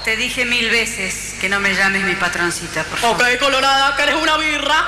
Te dije 1000 veces que no me llames mi patroncita, por favor. Ok, colorada, que eres una birra.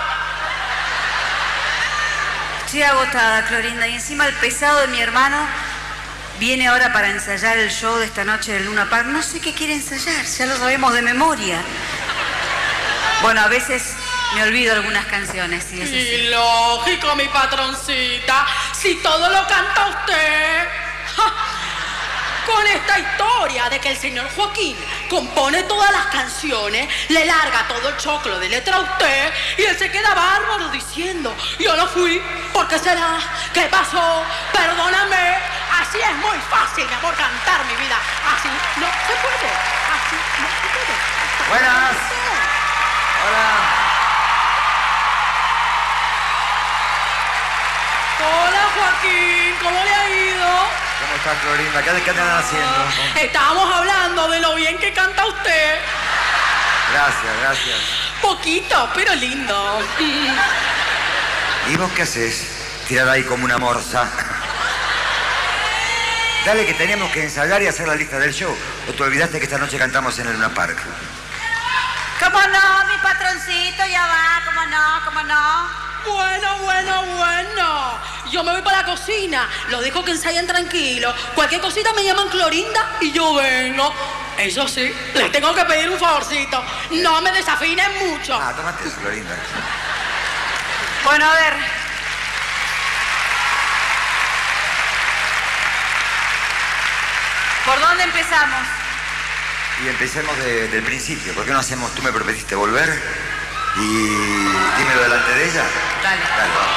Estoy agotada, Clorinda, y encima el pesado de mi hermano viene ahora para ensayar el show de esta noche del Luna Park. No sé qué quiere ensayar, ya lo sabemos de memoria. Bueno, a veces me olvido algunas canciones, sí, eso sí. Y lógico, mi patroncita, si todo lo canta usted. ¡Ja! Con esta historia de que el señor Joaquín compone todas las canciones, le larga todo el choclo de letra a usted y él se queda bárbaro diciendo: yo no fui, ¿por qué será? ¿Qué pasó? Perdóname. Así es muy fácil, mi amor, cantar mi vida. Así no se puede. Así no se puede. Buenas. Hola. Hola, Joaquín, ¿cómo le ha ido? ¿Cómo estás, Clorinda? ¿Qué andan haciendo? Estábamos hablando de lo bien que canta usted. Gracias, gracias. Poquito, pero lindo. ¿Y vos qué haces? Tirada ahí como una morsa. Dale, que teníamos que ensayar y hacer la lista del show. ¿O te olvidaste que esta noche cantamos en el Luna Park? ¿Cómo no, mi patroncito? Ya va, ¿cómo no, cómo no? Bueno. Yo me voy para la cocina. Lo dejo que ensayen tranquilo. Cualquier cosita me llaman Clorinda y yo vengo. Eso sí, les tengo que pedir un favorcito. No me desafinen mucho. Ah, tómate eso, Clorinda. Bueno, a ver. ¿Por dónde empezamos? Y empecemos del principio. ¿Por qué no hacemos? Tú me prometiste volver y dímelo delante de ella. Dale. Dale, vamos.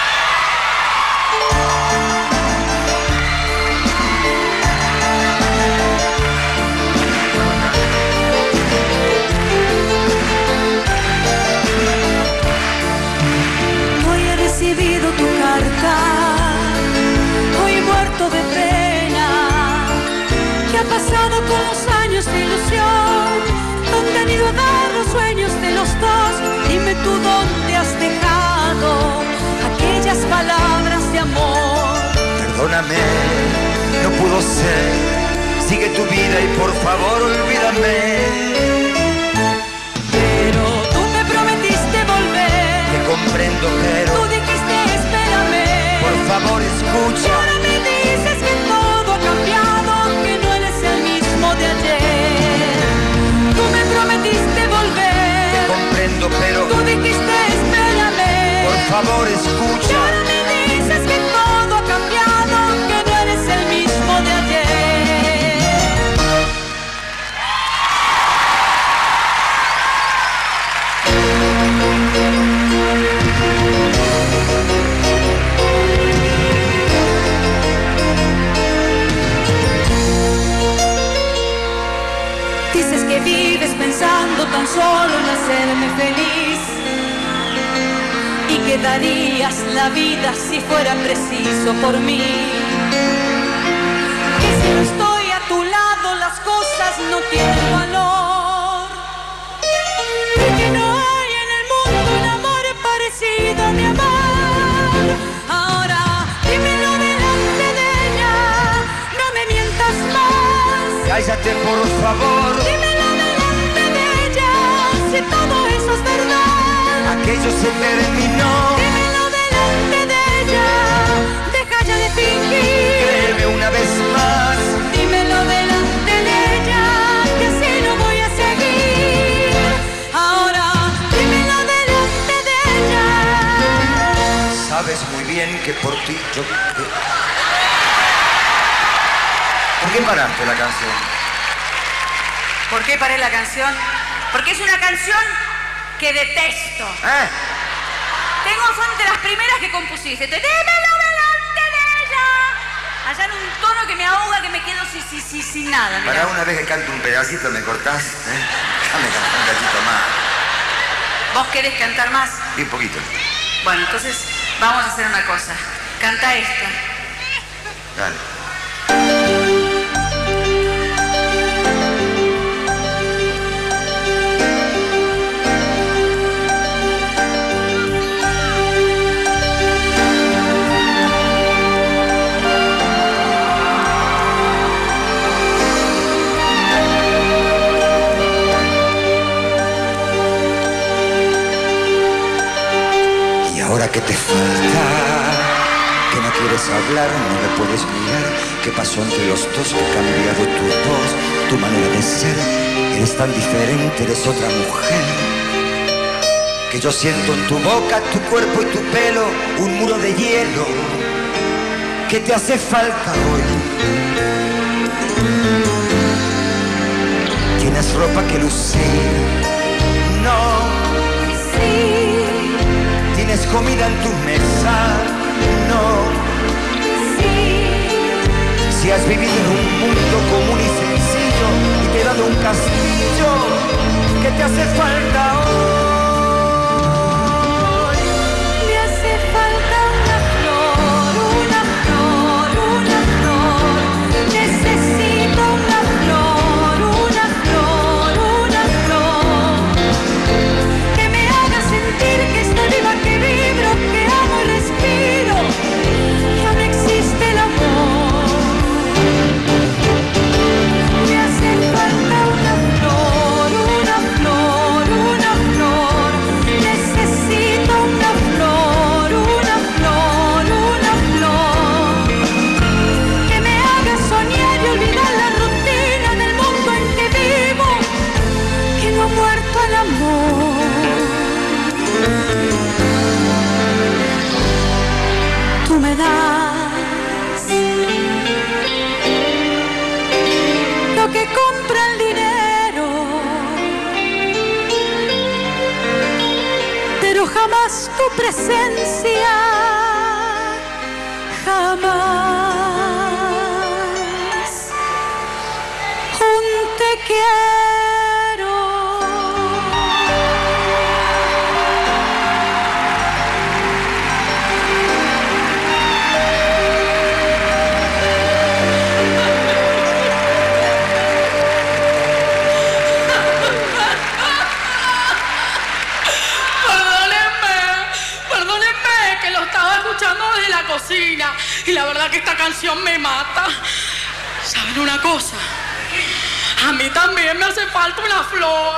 Hoy he recibido tu carta, hoy muerto de pena. ¿Qué ha pasado con los años de ilusión? ¿Dónde han ido a dar los sueños de los dos? Dime tú dónde has dejado aquellas palabras de amor. Perdóname, no pudo ser. Sigue tu vida y por favor olvídame. Pero tú me prometiste volver. Te comprendo, pero Tú dijiste espérame. por favor Y escucha. ahora me dices que todo ha cambiado, que no eres el mismo de ayer. Tú me prometiste volver. Te comprendo, pero Tú dijiste espérame. por favor Y escucha. ahora me dices que todo ha cambiado, que no eres el mismo de ayer. Dices que vives pensando tan solo en hacerme feliz y que darías la vida si fuera preciso por mí. Que si no estoy a tu lado las cosas no tienen valor y que no hay en el mundo un amor parecido a mi amor. Ahora dímelo delante de ella, no me mientas más. Cállate, por favor. Dímelo delante de ella, si todo eso es verdad. Aquello se terminó. Dímelo delante de ella, deja ya de fingir. Créeme una vez más. Dímelo delante de ella, que así no voy a seguir. Ahora, dímelo delante de ella. Sabes muy bien que por ti yo... ¿Por qué paraste la canción? ¿Por qué paré la canción? Porque es una canción que detesto. Son de las primeras que compusiste. Dímelo delante de ella. Allá en un tono que me ahoga, que me quedo sin nada. Mirá. Para una vez que canto un pedacito me cortás, Déjame cantar un cachito más. ¿Vos querés cantar más? Y un poquito. Bueno, entonces vamos a hacer una cosa. Canta esta. Dale. te falta, que no quieres hablar, no me puedes mirar. ¿Qué pasó entre los dos? Que ha cambiado tu voz, tu manera de ser. Eres tan diferente, eres otra mujer. Que yo siento en tu boca, tu cuerpo y tu pelo un muro de hielo que te hace falta hoy. Tienes ropa que lucir, no. Sí, Tienes comida en tu mesa, no. sí. Si has vivido en un mundo común y sencillo y te he dado un castillo que te hace falta hoy. Me hace falta una flor, una flor, una flor. Necesito una flor, una flor, una flor. Que me haga sentir que estoy viva, que vibro, que amo y respiro. Ya no existe el amor. Me hace falta una flor, una flor, una flor. Necesito una flor, una flor, una flor. Que me haga soñar y olvidar la rutina del mundo en que vivo. Que no ha muerto el amor. Tú me das lo que compra el dinero, pero jamás tu presencia, jamás un te quiero. Perdónenme, que lo estaba escuchando desde la cocina y la verdad que esta canción me mata. ¿Saben una cosa? A mí también me hace falta una flor.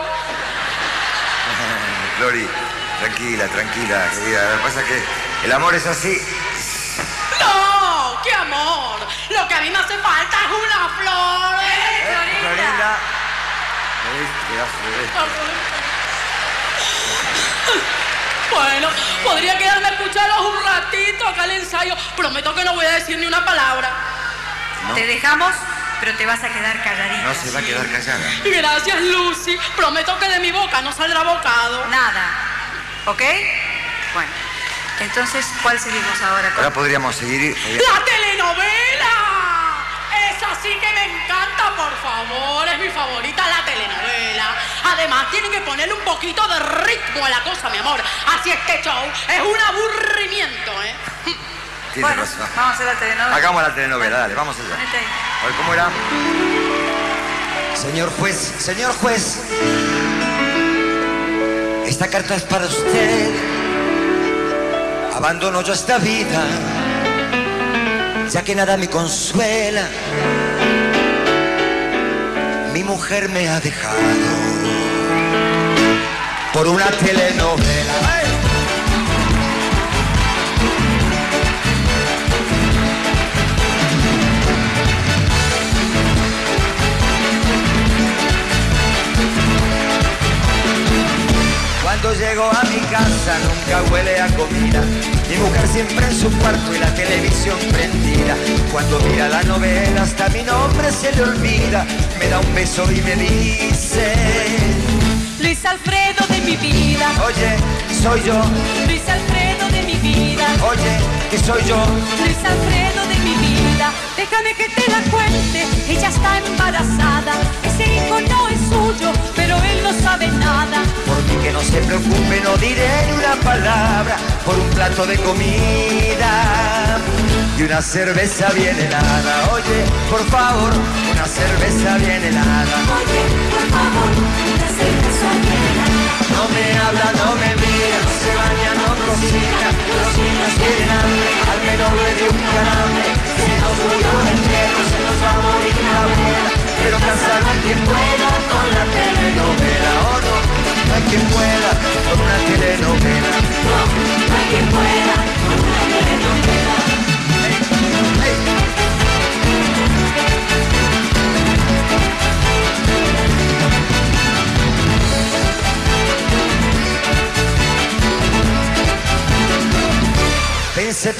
Flori, tranquila, tranquila, querida. Lo que pasa es que el amor es así. No, qué amor. Lo que a mí me hace falta es una flor. Florinda. ¿Qué pedazo de esto? Bueno, podría quedarme a escucharlos un ratito acá al ensayo. Prometo que no voy a decir ni una palabra. No. Te dejamos, pero te vas a quedar calladita. No se va a quedar callada. Gracias, Lucy. Prometo que de mi boca no saldrá bocado. Nada. ¿Ok? Bueno. Entonces, ¿cuál seguimos ahora? Ahora podríamos seguir. ¡La telenovela! Esa sí que me encanta, por favor. Es mi favorita, la telenovela. Además, tienen que ponerle un poquito de ritmo a la cosa, mi amor. Así este show es un aburrimiento, ¿eh? Tienes Bueno, razón. vamos a hacer la telenovela. Hagamos la telenovela, dale, vamos allá. Ponete ahí. A ver, ¿cómo era? Señor juez, esta carta es para usted. Abandono yo esta vida, ya que nada me consuela. Mi mujer me ha dejado por una telenovela. ¡Ay! Cuando llego a mi casa nunca huele a comida. Mi mujer siempre en su cuarto y la televisión prendida. Cuando mira la novela hasta mi nombre se le olvida. Me da un beso y me dice: Luis Alfredo de mi vida, oye, soy yo. Luis Alfredo de mi vida, Oye, que soy yo. Luis Alfredo de mi vida. Déjame que te la cuente, ella está embarazada. Ese hijo no es suyo, pero él no sabe nada. Por mí que no se preocupe, no diré ni una palabra. Por un plato de comida y una cerveza bien helada. Oye, por favor, una cerveza bien helada. Oye, por favor, una cerveza bien helada. No me habla, no me mira, no se baña, no cocina. Los niños tienen hambre, al menos le dio un calambre. Se nos murió el entero, se nos va a morir la abuela. Pero cansado hay quien pueda con la telenovela. Oh no, no hay quien pueda con una telenovela. No hay quien pueda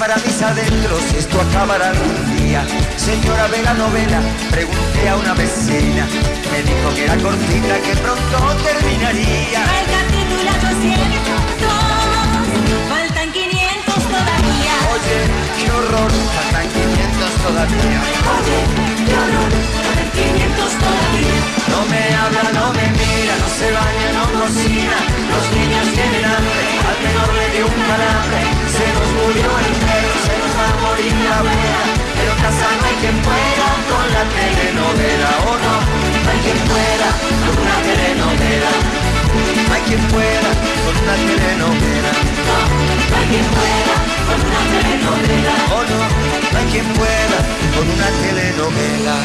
para mis adentros esto acabará algún día. Señora, ve la novela, pregunté a una vecina, me dijo que era cortita, que pronto terminaría. El capítulo 202, faltan 500 todavía. Oye, qué horror, faltan 500 todavía. Oye, qué horror, faltan 500 todavía. No me habla, no me mira, no se baña, no cocina. Los niños tienen hambre, al menor le dio un calambre. Se nos murió el perro, se nos va a morir la abuela. Pero casa no hay quien pueda con la telenovela, ¿o no? No hay quien pueda con una telenovela. No hay quien pueda con una telenovela. No, no hay quien pueda con una telenovela. ¿O no? No hay quien pueda con una telenovela.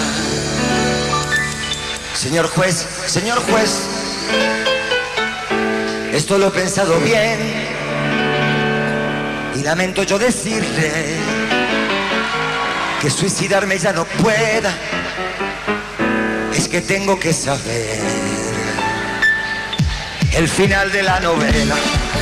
Señor juez, esto lo he pensado bien y lamento yo decirle que suicidarme ya no pueda, es que tengo que saber el final de la novela.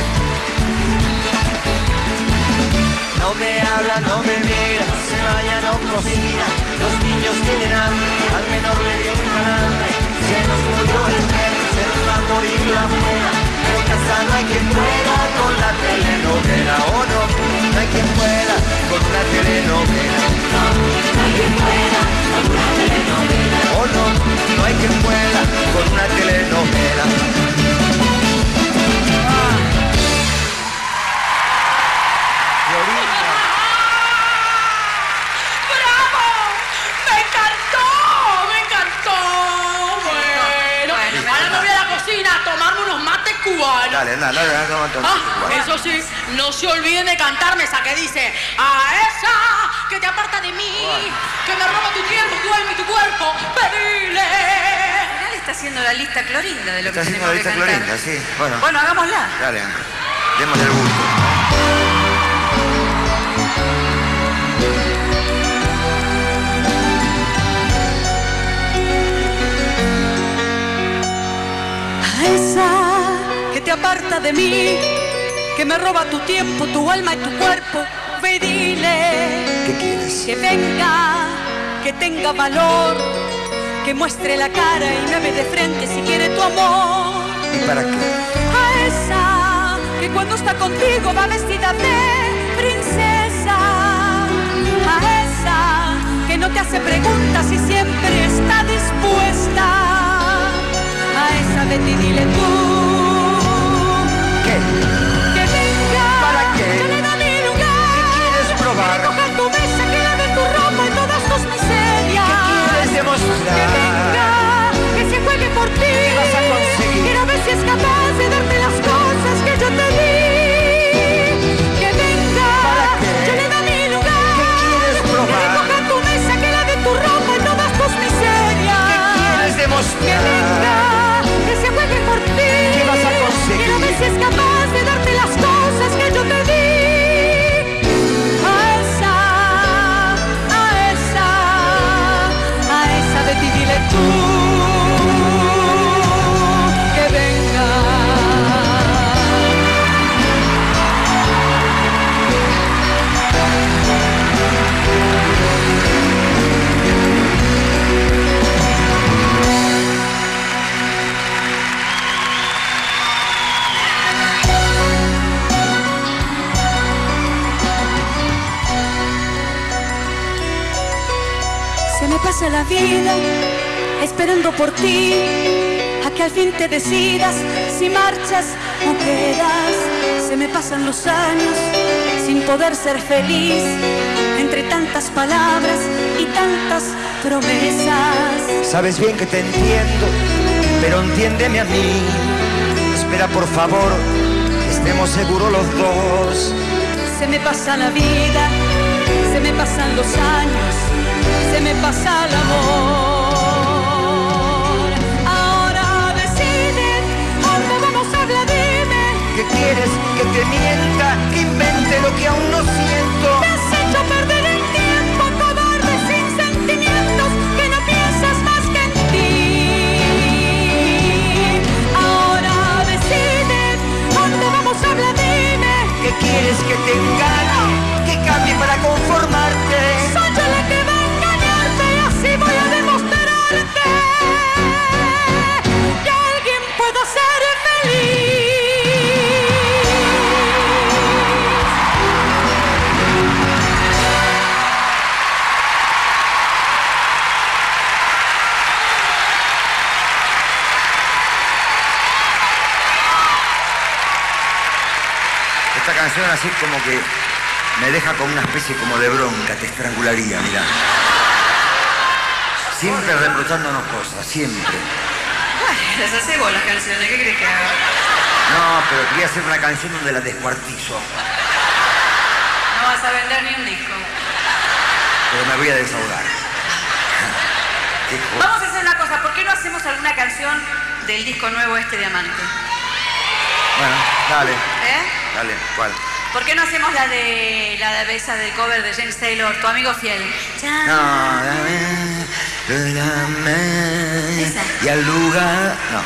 No me habla, no me mira, no se vaya, no cocina. Los niños tienen hambre, al menor le dio un calambre. Se nos murió el perro, se nos va a morir la abuela. Pero casa no hay quien pueda con la telenovela, ¿o no? No hay quien pueda con una telenovela. No, no hay quien pueda con una telenovela. ¿O no? No hay quien pueda con una telenovela. Cubano. Dale, dale. Eso sí, no se olviden de cantarme esa que dice: a esa que te aparta de mí, que me roba tu tiempo, tu alma y tu cuerpo, pedile. Al final está haciendo la lista Clorinda de lo Está que haciendo tenemos la que lista cantar. Clorinda, sí. Bueno, hagámosla. Dale, démosle el gusto. A esa que te aparta de mí, que me roba tu tiempo, tu alma y tu cuerpo, ve y dile ¿Qué quieres? que venga, que tenga valor, que muestre la cara y me ve de frente si quiere tu amor. ¿Y para qué? A esa que cuando está contigo va vestida de princesa. A esa que no te hace preguntas y siempre está dispuesta. A esa vete y dile tú ¿Qué? que venga. ¿Para qué? Yo le da mi lugar. ¿Qué quieres probar? Que recoja tu mesa, que lave tu ropa y todas tus miserias. ¿Qué quieres demostrar? Que venga, que se juegue por ti. ¿Qué vas a conseguir? Quiero ver si es capaz de darte las cosas que yo te di. Que venga. ¿Para qué? Yo le da mi lugar. ¿Qué quieres probar? Que recoja tu mesa, que lave tu ropa y todas tus miserias. ¿Qué quieres Que demostrar? venga, que se juegue por ti. ¿Qué vas a conseguir? Quiero ver si es capaz de darte las cosas que yo te di. A esa, vete y dile tú que venga. Se me pasa la vida esperando por ti, a que al fin te decidas si marchas o quedas. Se me pasan los años sin poder ser feliz, entre tantas palabras y tantas promesas. Sabes bien que te entiendo, pero entiéndeme a mí. Espera, por favor, que estemos seguros los dos. Se me pasa la vida, se me pasan los años, se me pasa el amor. Ahora decide, ¿dónde vamos a hablar? Dime. ¿Qué quieres? ¿Que te mienta? ¿Que invente lo que aún no siento? Me has hecho perder el tiempo, cobarde sin sentimientos, que no piensas más que en ti. Ahora decide, ¿dónde vamos a hablar? Dime. ¿Qué quieres? ¿Que te engañe? ¿Que cambie esta canción así como que me deja con una especie como de bronca, te estrangularía, mirá. Siempre reprochándonos cosas, siempre. Ay, las hace vos las canciones, ¿qué crees que haga? No, pero quería hacer una canción donde la descuartizo. No vas a vender ni un disco. Pero me voy a desahogar. Vamos a hacer una cosa, ¿por qué no hacemos alguna canción del disco nuevo este Diamante? Bueno, dale. ¿Eh? Dale, ¿cuál? ¿Por qué no hacemos la de esa del cover de James Taylor, Tu amigo fiel? No, dame. Esa. Y al lugar. No.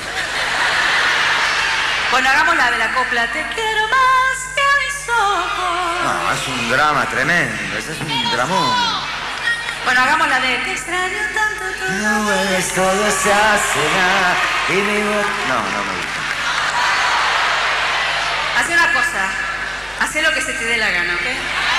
Bueno, hagamos la de la copla. Te quiero más que a mis ojos. No, es un drama tremendo. Ese es un dramón. Bueno, hagamos la de Te extraño tanto, tú No vuelves, todo se hace nada. Y mi voz. No me gusta. Haz una cosa. Haz lo que se te dé la gana, ¿ok?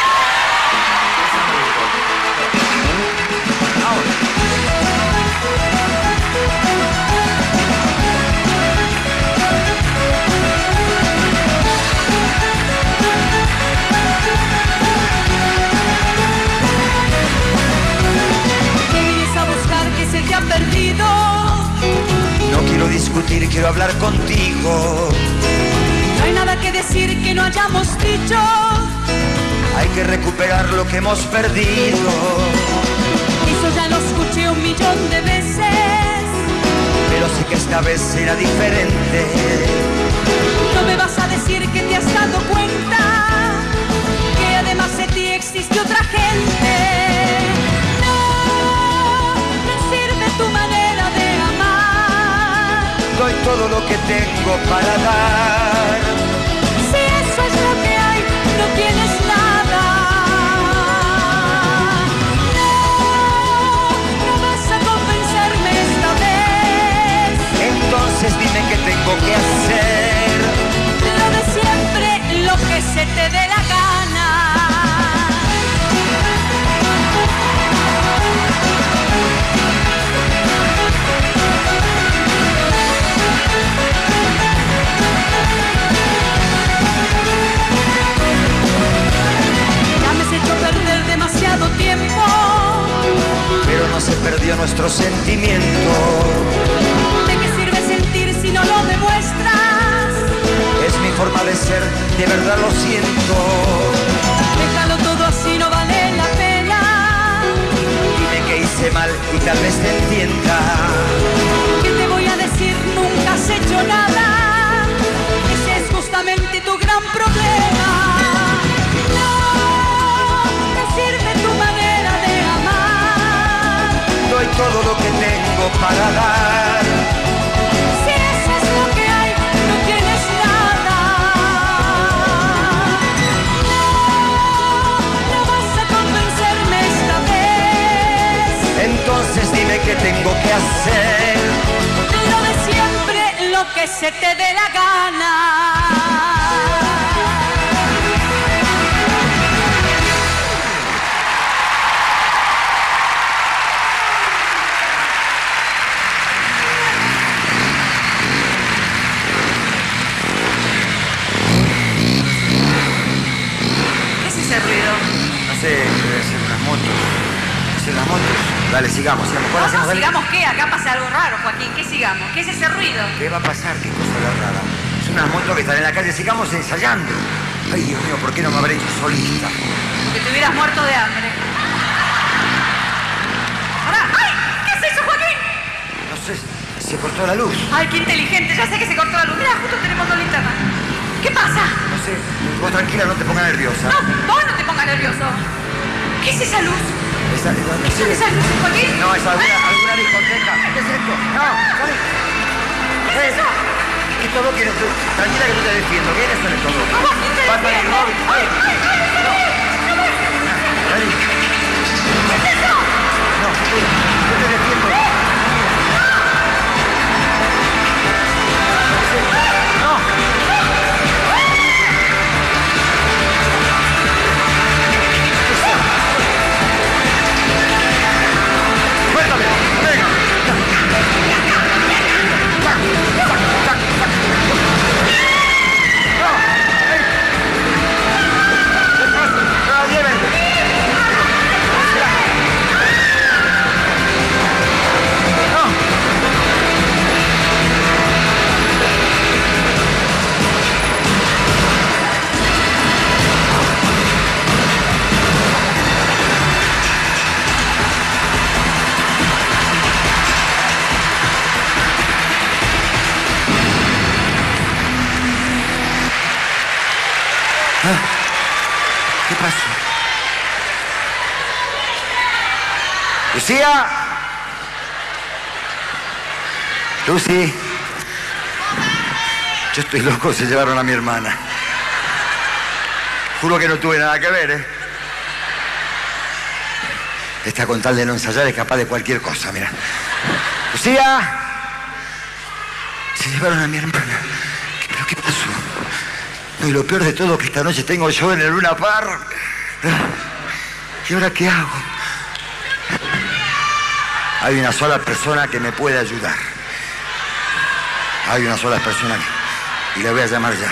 ¿Qué vienes a buscar que se te ha perdido? No quiero discutir, quiero hablar contigo. No hay nada que decir que no hayamos dicho. Hay que recuperar lo que hemos perdido. Eso ya lo escuché 1.000.000 de veces. Pero sí que esta vez será diferente. No me vas a decir que te has dado cuenta que además de ti existe otra gente. No sirve tu manera de amar. Doy todo lo que tengo para dar. Si eso es lo que hay, no tienes nada. No vas a convencerme esta vez. Entonces dime qué tengo que hacer. Lo de siempre, lo que se te dé la gana. Ya me has hecho perder demasiado tiempo. Pero no se perdió nuestro sentimiento. ¿De qué sirve sentir si no lo demuestras? Es mi forma de ser, de verdad lo siento. Déjalo todo así, no vale la pena. Dime que hice mal y tal vez te entienda. ¿Qué te voy a decir? Nunca has hecho nada. Ese es justamente tu gran problema. No sirve tu manera de amar. Doy todo lo que tengo para dar. Si eso es lo que hay, no tienes nada. No vas a convencerme esta vez. Entonces dime qué tengo que hacer. Lo de siempre, lo que se te dé la gana. ¿Qué es ese ruido? No sé, debe ser unas motos. Debe ser unas motos. Dale, sigamos. ¿Cuál hacemos? No, Dale. sigamos qué, acá pasa algo raro, Joaquín, ¿qué sigamos? ¿Qué es ese ruido? ¿Qué va a pasar? ¿Qué cosa tan rara? Es unas motos que están en la calle. Sigamos ensayando. Ay, Dios mío, ¿por qué no me habré hecho solista? Que te hubieras muerto de hambre. Pará. ¡Ay! ¿Qué es eso, Joaquín? No sé, se cortó la luz. Ay, qué inteligente, ya sé que se cortó la luz. Mira, justo tenemos dos linternas. ¿Qué pasa? No sé, vos tranquila, no te pongas nerviosa. No, vos no te pongas nervioso. ¿Qué es esa luz? Esa, no ¿Qué son sé. esas luces, Joaquín? No, es alguna discoteca. ¿Qué es esto? No, ¿sabes? ¿Qué es eso? Esto vos quieres. Tranquila que yo te defiendo. ¿Quiénes son estos dos? ¿Cómo? ¿Quién te Batman y defiende? Robin. ¡Ay, ay, ay! Dani. ¿Qué es eso? No, yo te defiendo. No. Suéltame, venga. ¿Qué pasó? ¡Lucía! Lucy. Yo estoy loco, se llevaron a mi hermana. Juro que no tuve nada que ver, ¿eh? Esta con tal de no ensayar es capaz de cualquier cosa, mira. ¡Lucía! Se llevaron a mi hermana. ¿Pero qué pasó? No, y lo peor de todo es que esta noche tengo yo en el Luna Park. ¿Y ahora qué hago? Hay una sola persona que me puede ayudar. Hay una sola persona y la voy a llamar ya.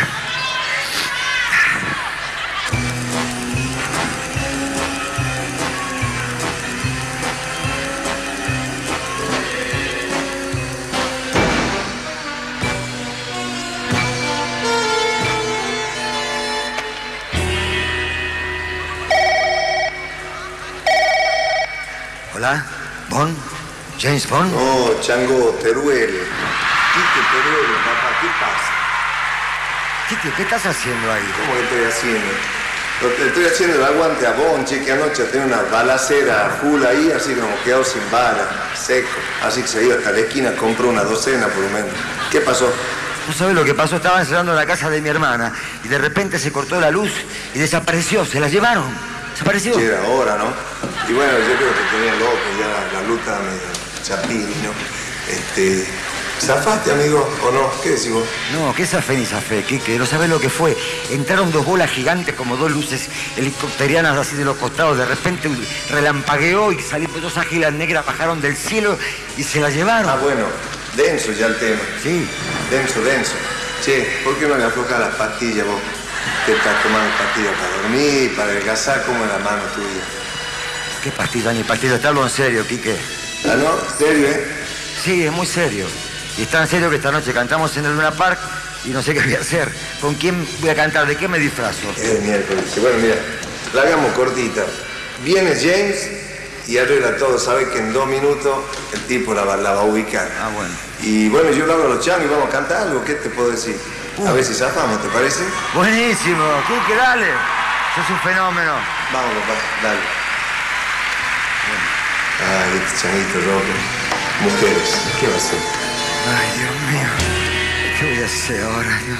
Hola, Bond, James Bond. No, Chango, Teruel. Quique, Teruel, papá, ¿qué pasa? Quique, ¿qué estás haciendo ahí? ¿Cómo que estoy haciendo? Le estoy haciendo el aguante a Bond, che, que anoche tiene una balacera full ahí, así como quedado sin bala, seco. Así que se iba hasta la esquina, compró una docena por lo menos. ¿Qué pasó? No sabes lo que pasó, estaba encerrando en la casa de mi hermana y de repente se cortó la luz y desapareció, se la llevaron. ¿Desapareció? Sí, era hora, ¿no? Y bueno, yo creo que tenía loco, ya la luz estaba medio chapín, ¿no? ¿Zafaste, amigo, o no? ¿Qué decís vos? No, ¿qué zafé ni zafé, Quique? ¿No sabés lo que fue? Entraron dos bolas gigantes como dos luces helicópterianas así de los costados. De repente relampagueó y salieron dos águilas negras, bajaron del cielo y se la llevaron. Ah, bueno, denso ya el tema. Sí. Denso. Che, ¿por qué no le aflojas las pastillas vos? ¿Qué estás tomando pastillas para dormir, para adelgazar? ¿Cómo es la mano tuya? ¿Qué pastilla ni pastilla? Te hablo en serio, Quique. ¿Ah, no? ¿Serio, Sí, es muy serio. Y es tan serio que esta noche cantamos en el Luna Park y no sé qué voy a hacer. ¿Con quién voy a cantar? ¿De qué me disfrazo? Es miércoles. Bueno, mira, la hagamos cortita. Viene James y arregla todo. Sabe que en 2 minutos el tipo la va a ubicar. Ah, bueno. Y bueno, yo le hablo a los changos y vamos a cantar algo. ¿Qué te puedo decir? A ver si zafamos, ¿te parece? Buenísimo. Quique, dale. Sos un fenómeno. Vamos, papá, dale. Ay, este changuito rojo. Mujeres, ¿qué va a hacer? Ay, Dios mío. ¿Qué voy a hacer ahora? Dios.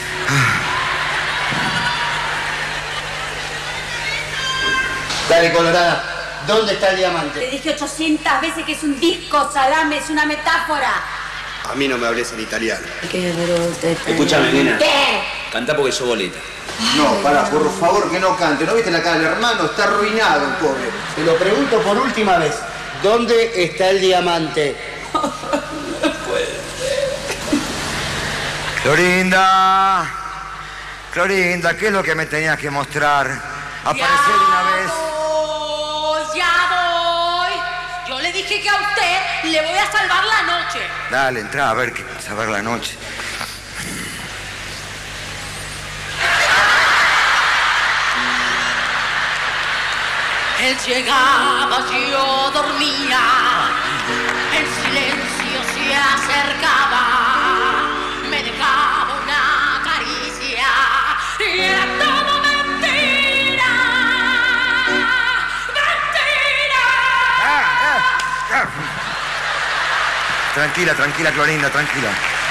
Dale, Colorada. ¿Dónde está el diamante? Te dije 800 veces que es un disco, salame, es una metáfora. A mí no me hables en italiano. ¿Qué, Escúchame, nena. ¿Qué? Canta porque sos boleta. No, pará, por favor que no cante. ¿No viste la cara del hermano? Está arruinado el pobre. Te lo pregunto por última vez. ¿Dónde está el diamante? Clorinda, ¿qué es lo que me tenías que mostrar? Aparecer una vez. Ya voy. Yo le dije que a usted le voy a salvar la noche. Dale, entra a ver qué salvar la noche. Él llegaba, yo dormía, en silencio se acercaba, me dejaba una caricia y era todo mentira, mentira. Tranquila, Clorinda, tranquila.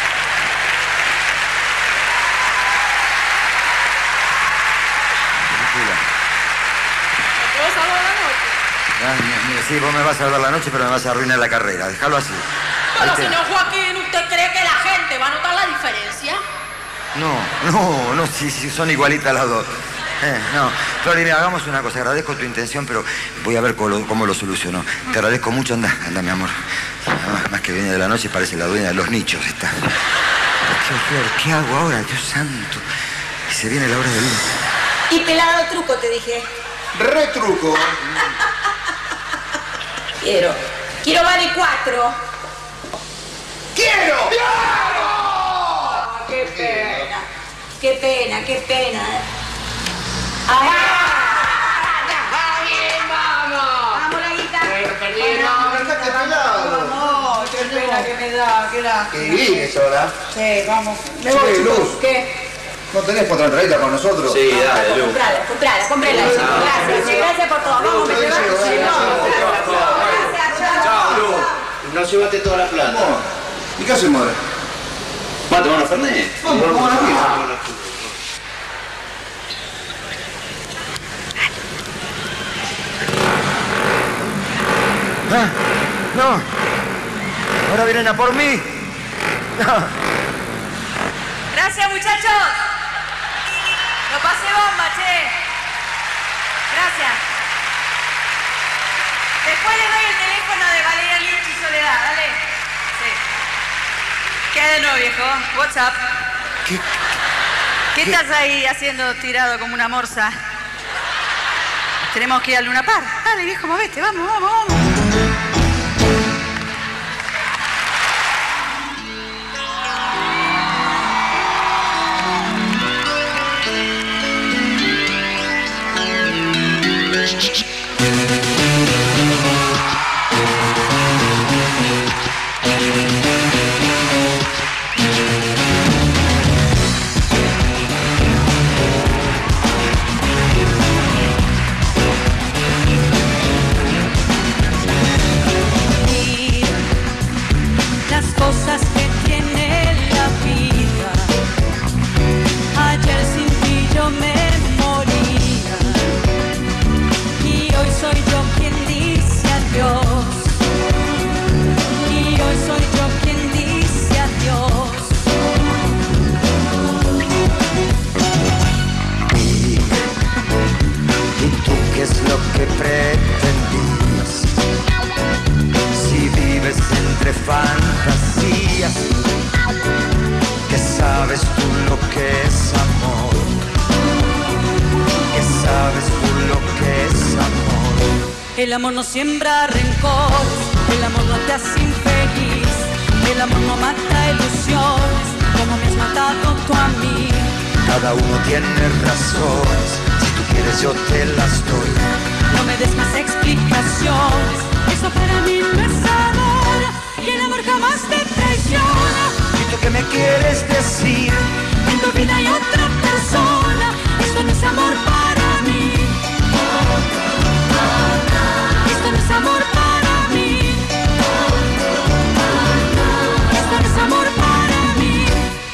¿Me puedo salvar la noche? Mira, sí, vos me vas a salvar la noche, pero me vas a arruinar la carrera. Déjalo así. Pero señor Joaquín, ¿usted cree que la gente va a notar la diferencia? No, si son igualitas las dos. No, Clorinda, hagamos una cosa. Agradezco tu intención, pero voy a ver cómo lo soluciono. Te agradezco mucho, anda, mi amor. Más que viene de la noche, parece la dueña de los nichos esta. ¿Qué hago ahora? Dios santo. Y se viene la hora del luz. Y pelado truco, te dije. Retruco. Quiero vale 4. ¡Quiero! Ah, qué pena. Vamos, la guitarra. Vamos, qué pena que me da, qué lástima. ¿Qué vienes ahora? Sí, vamos. Me voy, Sí, chicos. Luz. ¿Qué? ¿No tenés otra entradita con nosotros? Sí, dale, Lu. Comprala. Gracias por todo. Vamos, me llevas. Chao, Lu. No llevaste toda la plata. ¿Y qué hacemos ahora? ¿Va a tomar una Fernet? Vamos a la fiesta. No. Ahora vienen a por mí. No. Gracias, muchachos. Lo pasé bomba, che. Gracias. Después les doy el teléfono de Valeria Lynch y Soledad, dale. Sí. ¿Qué hay de nuevo, viejo? What's up? ¿Qué estás ahí haciendo tirado como una morsa? Tenemos que ir al Luna Park. Dale, viejo, movete, vamos. Cosas que tiene la vida. Ayer sin ti yo me moría y hoy soy yo quien dice adiós. Y hoy soy yo quien dice adiós. ¿Y tú qué es lo que pretendías? Si vives entre fantasías, ¿qué sabes tú lo que es amor? ¿Qué sabes tú lo que es amor? El amor no siembra rencor, el amor no te hace infeliz, el amor no mata ilusiones, como me has matado tú a mí. Cada uno tiene razones, si tú quieres yo te las doy. No me des más explicaciones, eso para mí no es amor, y el amor jamás te traiciona. ¿Y tú qué me quieres decir? En tu vida hay otra persona, esto no es amor para mí. Esto no es amor para mí. Esto no es amor para mí.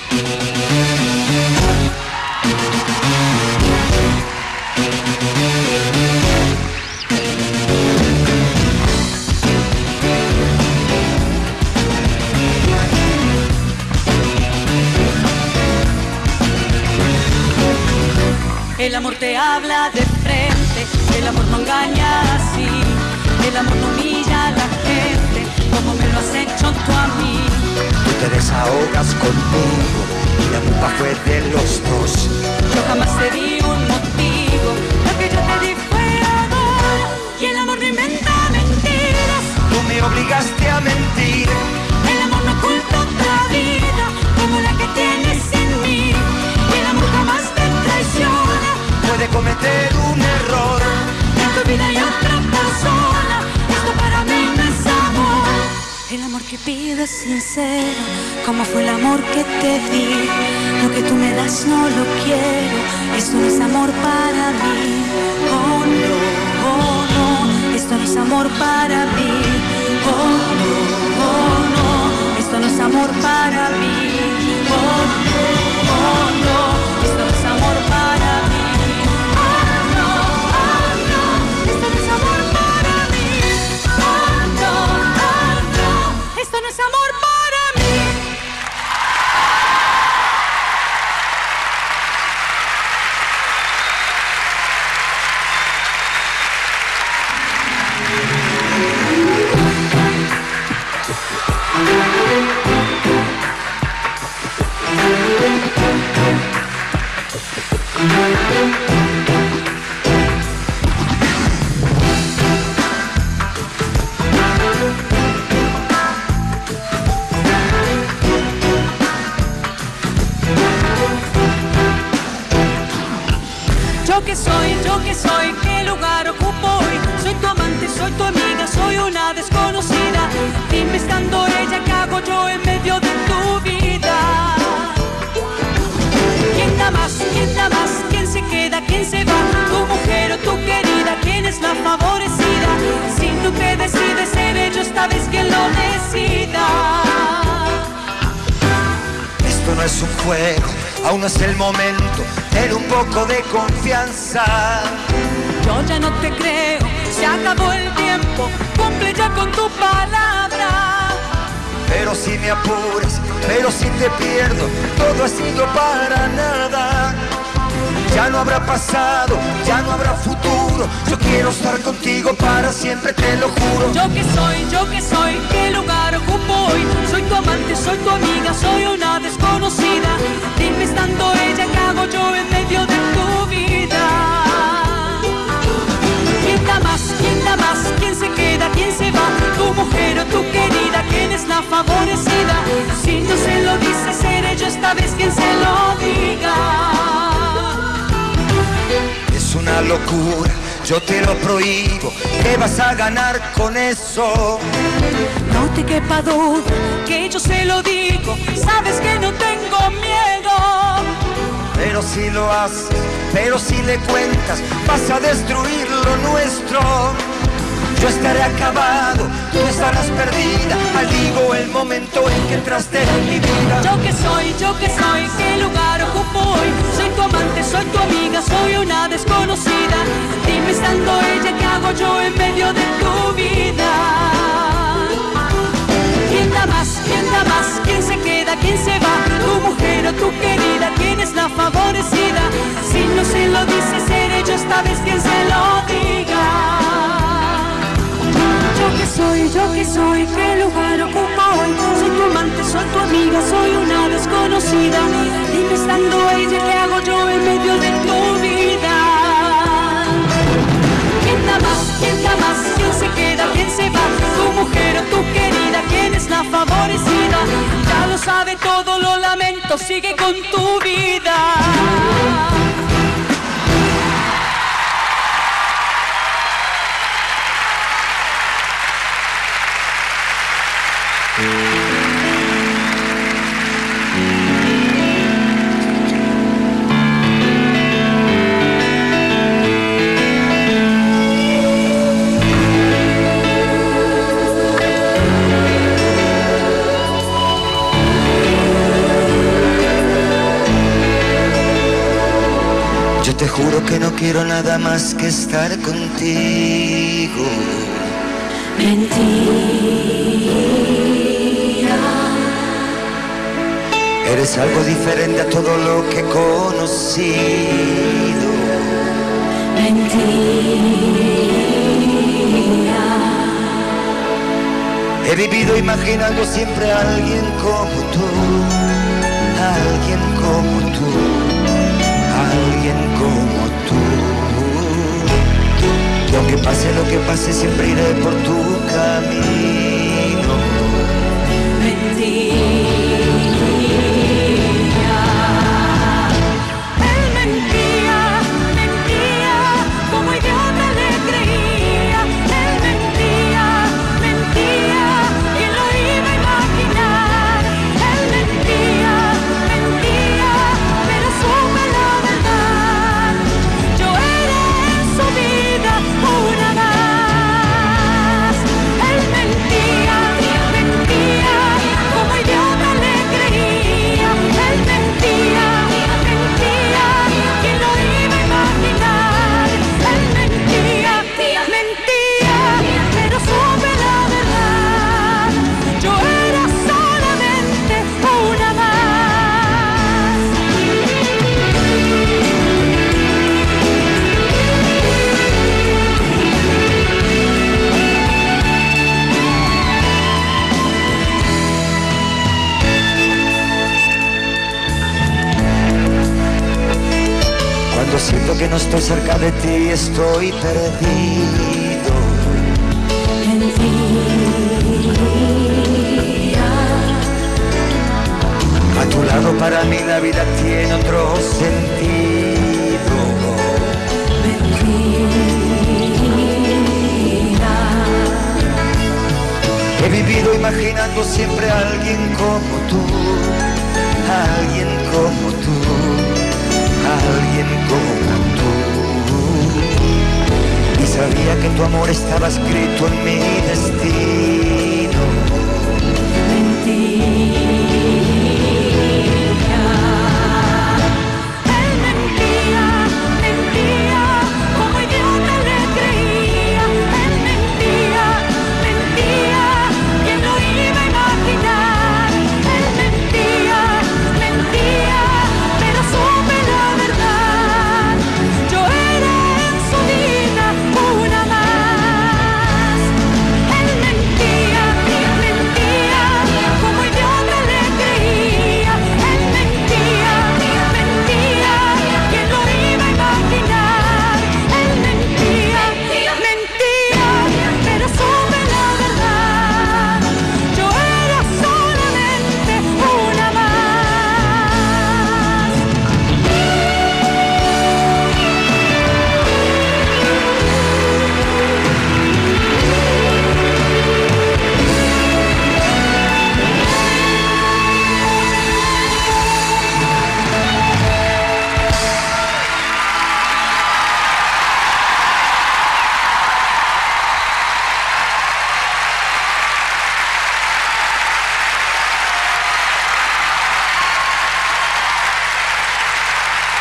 El amor te habla de frente, el amor no engaña así, el amor no humilla a la gente, como me lo has hecho tú a mí. Tú te desahogas conmigo y la culpa fue de los dos. Yo jamás te di un motivo, lo que yo te di fue amor, y el amor no inventa mentiras. Tú me obligaste a mentir. El amor no oculta otra vida, como la que tienes en mí, y el amor jamás te traiciona. Puede cometer un error. En tu vida hay otra persona, esto para mí no es amor. El amor que pides sincero, como fue el amor que te di. Lo que tú me das no lo quiero, esto no es amor para mí. Oh no, esto no es amor para mí. Oh no, esto no es amor para mí. Oh no, esto no es amor para mí. Esto no es amor para mí. Yo que soy, qué lugar ocupo hoy. Soy tu amante, soy tu amiga, soy una desconocida. Dime estando ella, ¿qué hago yo en medio de tu vida? ¿Quién da más es un juego, aún no es el momento. Ten un poco de confianza. Yo ya no te creo, se acabó el tiempo, cumple ya con tu palabra. Pero si me apuras, pero si te pierdo, todo ha sido para nada. Ya no habrá pasado, ya no habrá futuro. Yo quiero estar contigo para siempre, te lo juro. Yo que soy, qué lugar ocupo hoy. Soy tu amante, soy tu amiga, soy una desconocida. Dime estando ella, ¿qué hago yo en medio de tu vida? ¿Quién da más? ¿Quién da más? ¿Quién se queda? ¿Quién se va? ¿Tu mujer o tu querida? ¿Quién es la favorecida? Si no se lo dice, seré yo esta vez quien se lo diga. Es una locura, yo te lo prohíbo. ¿Qué vas a ganar con eso? No te quepa duda que yo se lo digo. Sabes que no tengo miedo. Pero si lo haces, pero si le cuentas, vas a destruir lo nuestro. Yo estaré acabado, tú estarás perdida. Maldigo el momento en que entraste en mi vida. Yo que soy, qué lugar ocupo hoy. Soy tu amante, soy tu amiga, soy una desconocida. Dime estando ella, ¿qué hago yo en medio de tu vida? ¿Quién da más? ¿Quién da más? ¿Quién se queda? ¿Quién se va? ¿Tu mujer o tu querida? ¿Quién es la favorecida? Si no se lo dice, seré yo esta vez quien se lo diga. Yo que soy, qué lugar ocupo hoy. Soy tu amante, soy tu amiga, soy una desconocida. Dime estando ella, ¿qué hago yo en medio de tu vida? ¿Quién da más? ¿Quién da más? ¿Quién se queda? ¿Quién se va? ¿Tu mujer o tu querida? ¿Quién es la favorecida? Ya lo sabe todo, lo lamento, sigue con tu vida. Yo te juro que no quiero nada más que estar contigo. Mentira. Eres algo diferente a todo lo que he conocido. Mentira. He vivido imaginando siempre a alguien como tú, alguien como tú, alguien como tú. Y aunque pase lo que pase, siempre iré por tu camino. Mentira. Él mentía, mentía, como idiota le creía. Él mentía, mentía, ¿quién lo iba a imaginar? Él mentía, mentía, pero supe la verdad. Yo era en su vida una más. Él mentía, mentía, como idiota le creía. Él mentía, mentía, ¿quién lo iba a imaginar? Él mentía, mentía, pero supe la verdad. Yo era solamente una más. Cuando siento que no estoy cerca de ti, estoy perdido. A tu lado para mí la vida tiene otro sentido. He vivido imaginando siempre a alguien como tú, alguien como tú, alguien como tú. Y sabía que tu amor estaba escrito en mi destino. Mentira.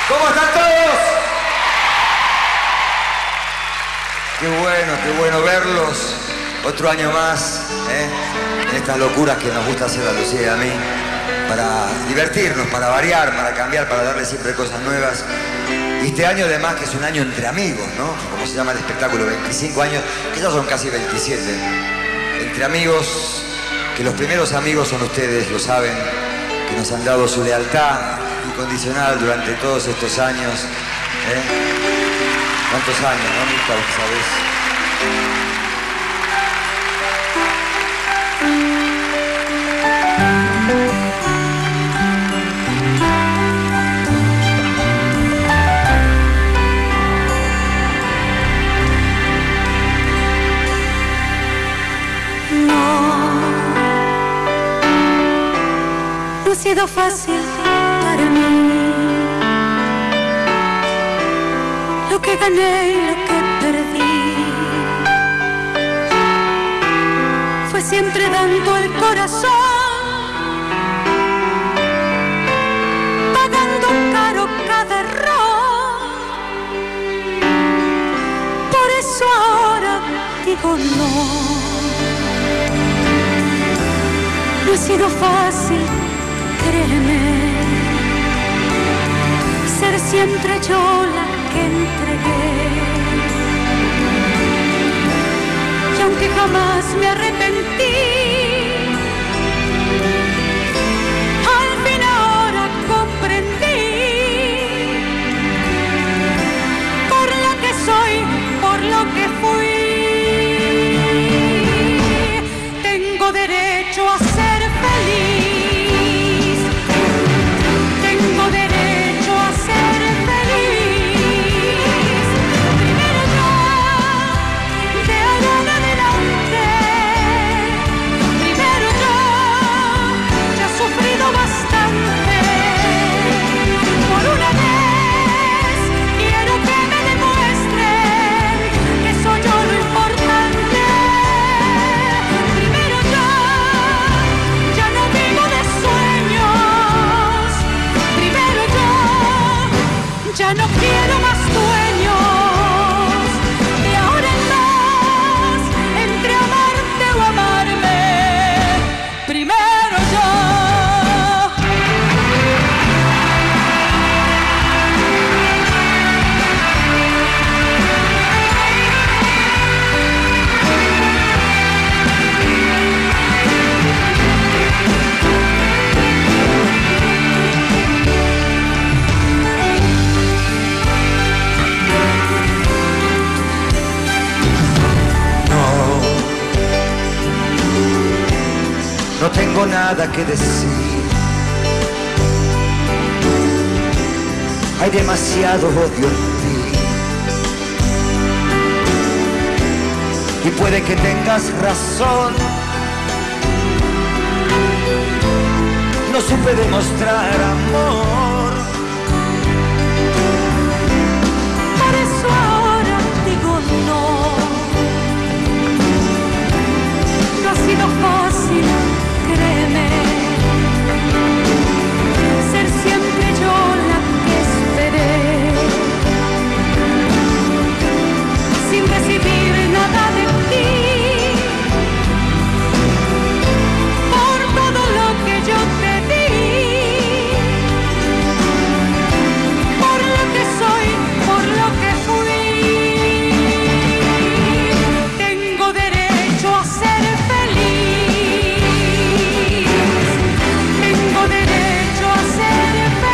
¿Cómo están todos? Qué bueno verlos. Otro año más, en estas locuras que nos gusta hacer a Lucía y a mí, para divertirnos, para variar, para cambiar, para darle siempre cosas nuevas. Y este año además que es un año entre amigos, ¿no? Como se llama el espectáculo, 25 años, que ya son casi 27. Entre amigos, que los primeros amigos son ustedes, lo saben, que nos han dado su lealtad incondicional durante todos estos años. ¿Cuántos años, no, Mirta? Vos sabés. No ha sido fácil para mí lo que gané y lo que perdí. Fue siempre dando el corazón, pagando caro cada error. Por eso ahora digo no. No ha sido fácil, créeme, ser siempre yo la que entregué. Y aunque jamás me arrepentí, al fin ahora comprendí por lo que soy, por lo que fui. Tengo derecho a ser feliz. Tengo derecho a ser feliz. Primero yo, de ahora en adelante. Primero yo, ya he sufrido bastante. Por una vez quiero que me demuestren que soy yo lo importante. Primero yo, ya no vivo de sueños. Primero yo, ya no quiero más dueños. De ahora en más, entre amarte o amarme, primero yo. No tengo nada que decir. Hay demasiado odio en ti. Y puede que tengas razón. No supe demostrar amor. Por eso ahora digo no. No ha sido fácil, créeme, ser siempre yo la que esperé, sin recibir nada de ti, por todo lo que yo te di, por lo que soy, por lo que fui. Tengo derecho a ser feliz. Tengo derecho a ser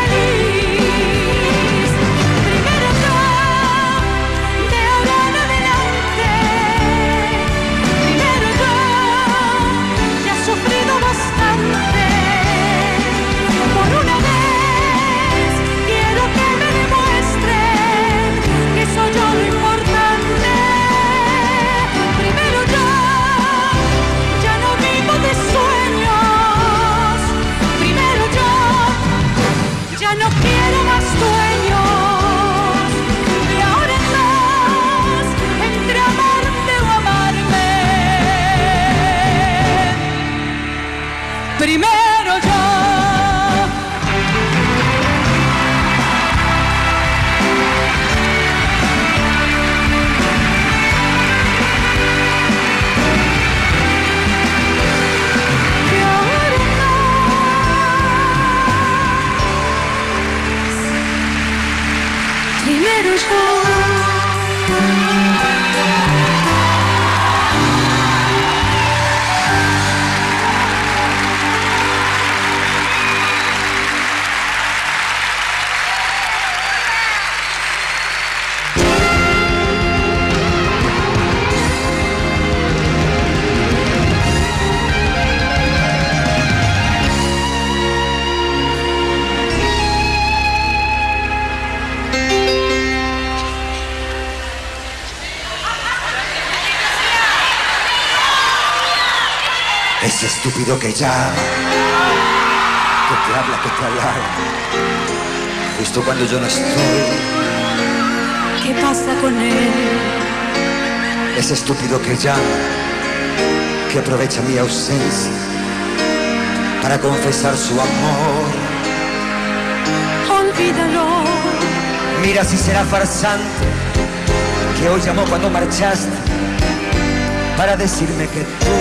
feliz. Primero yo, de ahora en adelante. Primero yo, ya he sufrido bastante. Por una vez quiero que me demuestren que soy yo lo importante. Primero yo, ya no vivo de sueños. Primero yo, ya no quiero más dueños. De ahora en más, entre amarte o amarme, primero yo. estúpido que llama, que te habla, que te alarma, justo cuando yo no estoy. ¿Qué pasa con él? Ese estúpido que llama, que aprovecha mi ausencia para confesar su amor. Olvídalo. Mira si será farsante, que hoy llamó cuando marchaste para decirme que tú,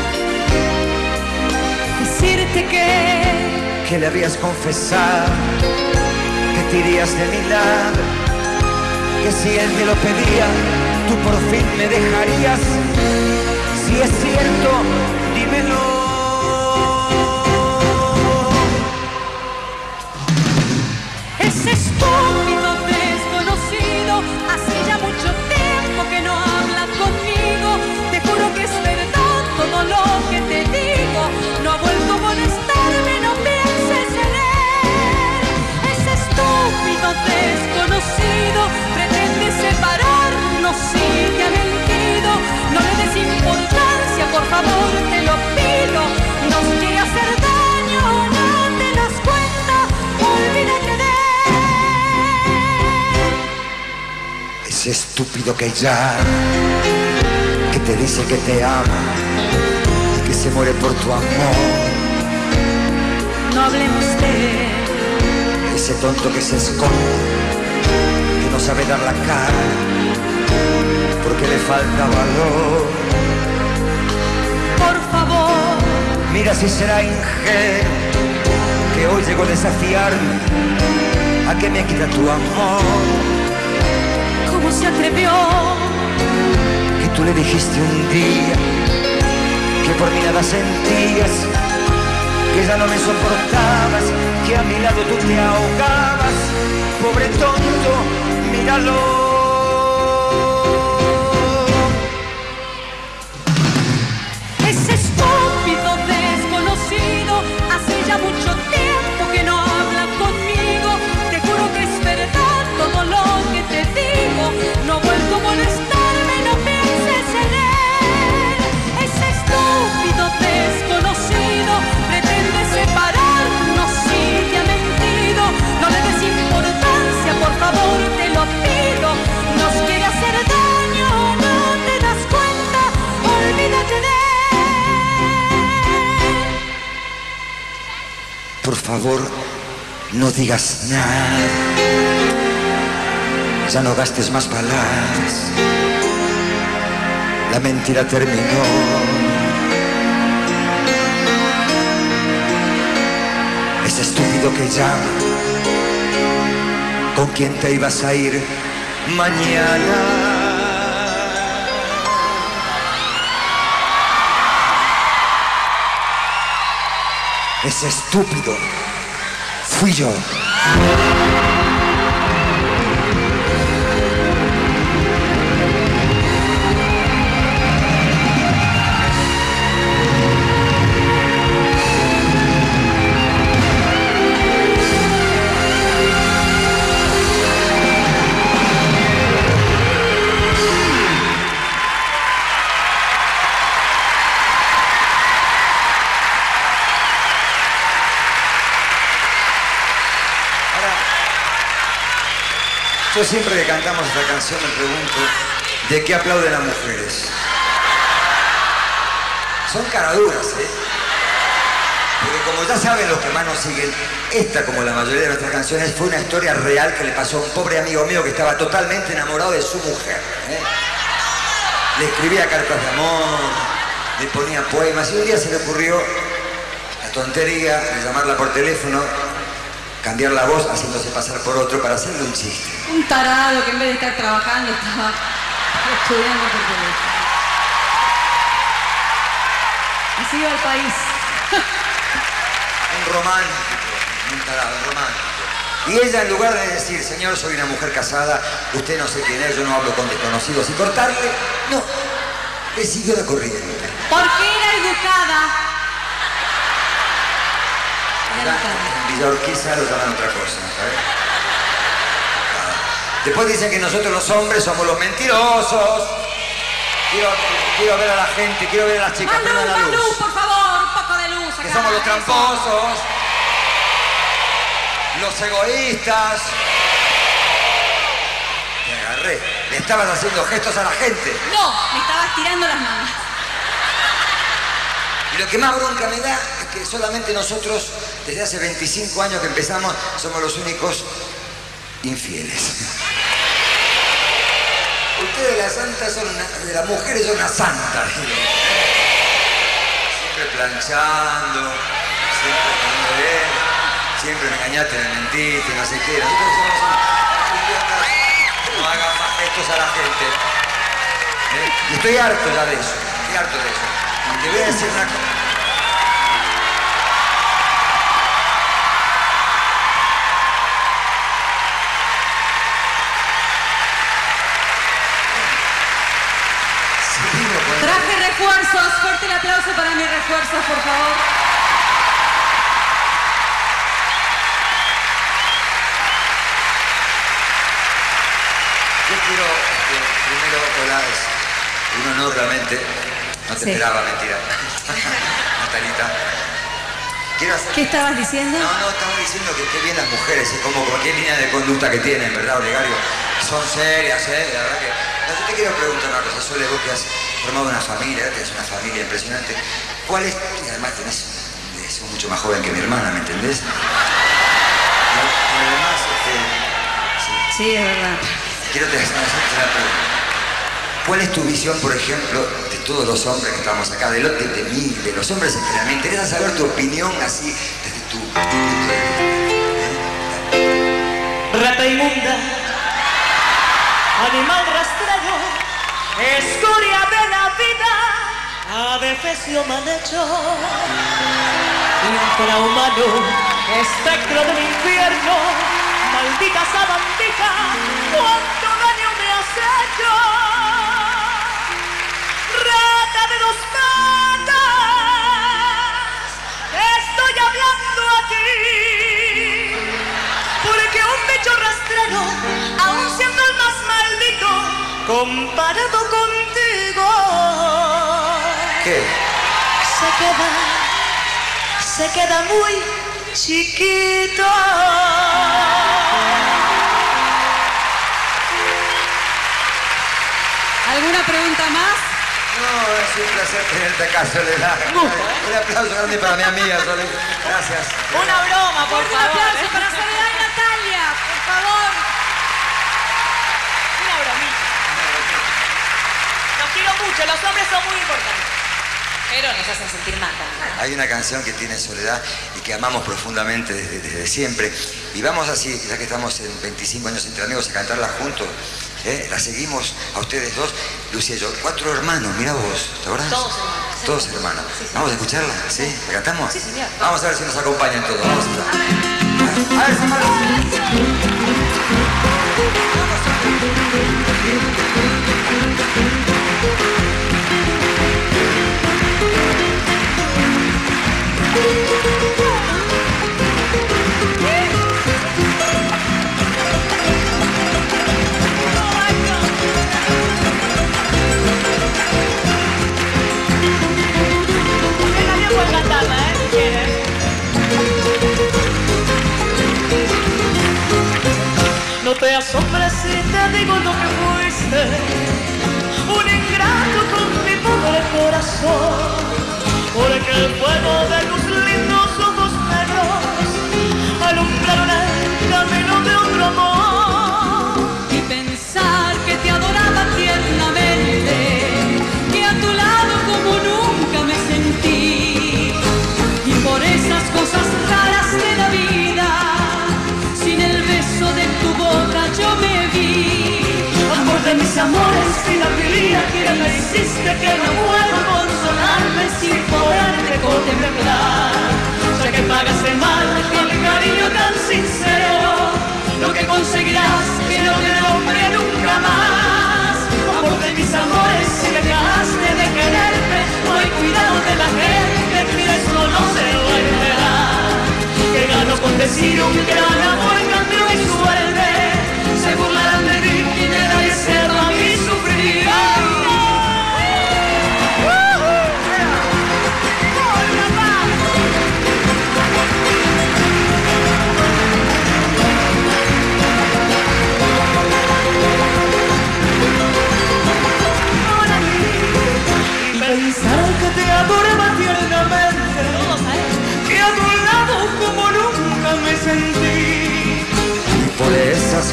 decirte que le habías confesado que te irías de mi lado, que si él me lo pedía, tú por fin me dejarías. Si es cierto, dímelo. Ese estúpido desconocido hace ya mucho tiempo que no habla conmigo. Te juro que es verdad todo lo que te digo. No ha vuelto a molestarme, no pienses en él. Ese estúpido desconocido pretende separarnos y te ha mentido. No le des importancia, por favor, te lo pido. Nos quiere hacer daño, no te das cuenta. Olvídate de ese estúpido que llama, que te dice que te ama, que se muere por tu amor. no hablemos de él. Ese tonto que se esconde, que no sabe dar la cara, porque le falta valor. Por favor, mira si será ingenuo, que hoy llegó a desafiarme a que me quita tu amor. ¿cómo se atrevió? Que tú le dijiste un día que por mí nada sentías, que ya no me soportabas, que a mi lado tú te ahogabas. Pobre tonto, míralo. Ese estúpido desconocido hace ya mucho tiempo que no habla conmigo. Te juro que es verdad todo lo que te digo. No ha vuelto a molestarme, no pienses en él. Ese estúpido desconocido pretende separarnos y te ha mentido. No le des importancia, por favor, te lo pido. Nos quiere hacer daño, no te das cuenta. Olvídate de Por favor, no digas nada. Ya no gastes más palabras. La mentira terminó. Ese estúpido que llama, ¿con quién te ibas a ir mañana? Ese estúpido fui yo. Yo siempre que cantamos esta canción me pregunto ¿de qué aplauden las mujeres? Son caraduras, ¿eh? Porque como ya saben los que más nos siguen, esta, como la mayoría de nuestras canciones, fue una historia real que le pasó a un pobre amigo mío que estaba totalmente enamorado de su mujer, ¿eh? Le escribía cartas de amor, le ponía poemas, y un día se le ocurrió la tontería de llamarla por teléfono, cambiar la voz haciéndose pasar por otro para hacerle un chiste. Un tarado que en vez de estar trabajando estaba estudiando por teléfono. Así va el país. Un romántico, un tarado, un romántico. Y ella, en lugar de decir, señor, soy una mujer casada, usted no sé quién es, yo no hablo con desconocidos, y cortarle, no, le siguió la corriente. Porque era educada. En Villa Urquiza lo llaman otra cosa, ¿sabes? Después dicen que nosotros los hombres somos los mentirosos. Quiero ver a la gente, quiero ver a las chicas. Manu, prendan la luz. Manu, por favor, un poco de los tramposos, los egoístas. Te agarré. Le estabas haciendo gestos a la gente. No, me estabas tirando las manos. Y lo que más bronca me da es que solamente nosotros, desde hace 25 años que empezamos, somos los únicos infieles. Ustedes las santas son las mujeres son las santas. Siempre planchando, siempre me engañaste, me mentiste, no sé qué. Nosotros somos idiotas. No hagan más gestos a la gente. Y estoy harto ya de eso. Estoy harto de eso. Te voy a decir una cosa. Traje refuerzos. Fuerte el aplauso para mis refuerzos, por favor. Yo quiero, primero, hola, es un honor realmente. No te esperaba, mentira. Natalita. Quiero hacer... ¿Qué estabas diciendo? No, estaba diciendo que qué bien las mujeres, como cualquier línea de conducta que tienen, ¿verdad, Olegario? Son serias, la verdad que... No, yo te quiero preguntar una cosa, Sole, vos que has formado una familia, tienes una familia impresionante. ¿Cuál es? Y además sos mucho más joven que mi hermana, ¿me entendés? Y además, Sí, es verdad. quiero hacerte una pregunta. ¿Cuál es tu visión, por ejemplo, de todos los hombres que estamos acá, de mí, de los hombres en general? Me interesa saber tu opinión así, desde tu... Rata inmunda, animal rastrero, escoria de la vida, adefesio mal hecho, infrahumano, espectro del infierno, maldita sabandija, cuánto daño me has hecho. Rata de dos patas, estoy hablando a ti, porque un bicho rastrero, aún siendo el más maldito, comparado contigo, ¿Qué? se queda muy chiquito. ¿Alguna pregunta más? No, es un placer tenerte acá, Soledad. Un aplauso grande para mi amiga, Soledad. Gracias. Una broma, por Un favor. aplauso para Soledad y Natalia, por favor. Una bromita. Los quiero mucho, los hombres son muy importantes. Pero nos hacen sentir mal también. Hay una canción que tiene Soledad y que amamos profundamente desde siempre. Y vamos así, ya que estamos en 25 años entre amigos, a cantarla juntos. La seguimos a ustedes dos, Lucía y yo. 4 hermanos, mira vos, ¿te acordás? Todos hermanos. Todos hermanos. Sí, sí. ¿Vamos a escucharla? ¿Sí? ¿La cantamos? Sí, señor. Vamos a ver si nos acompañan todos. Vamos a ver, hermanos. No te asombres si te digo lo que fuiste, un ingrato con mi pobre corazón, porque el fuego de tus lindos ojos negros alumbraron el camino de otro amor. Y pensar que te adoraba tiernamente, que a tu lado como nunca me sentí, y por esas cosas raras de la vida, sin el beso de tu boca yo me vi. Amor de mis amores, filia que me hiciste que no puedo consolarme sin poderte contemplar, ya que pagaste mal con cariño tan sincero, lo que conseguirás que no te nombre nunca más. Amor de mis amores, si dejaste de quererme, no hay cuidado de la gente, que eso no se volverá. Que gano con decir un gran amor cambió mi suerte, se burlarán de mí y de nadie hacerlo a mí sufrir.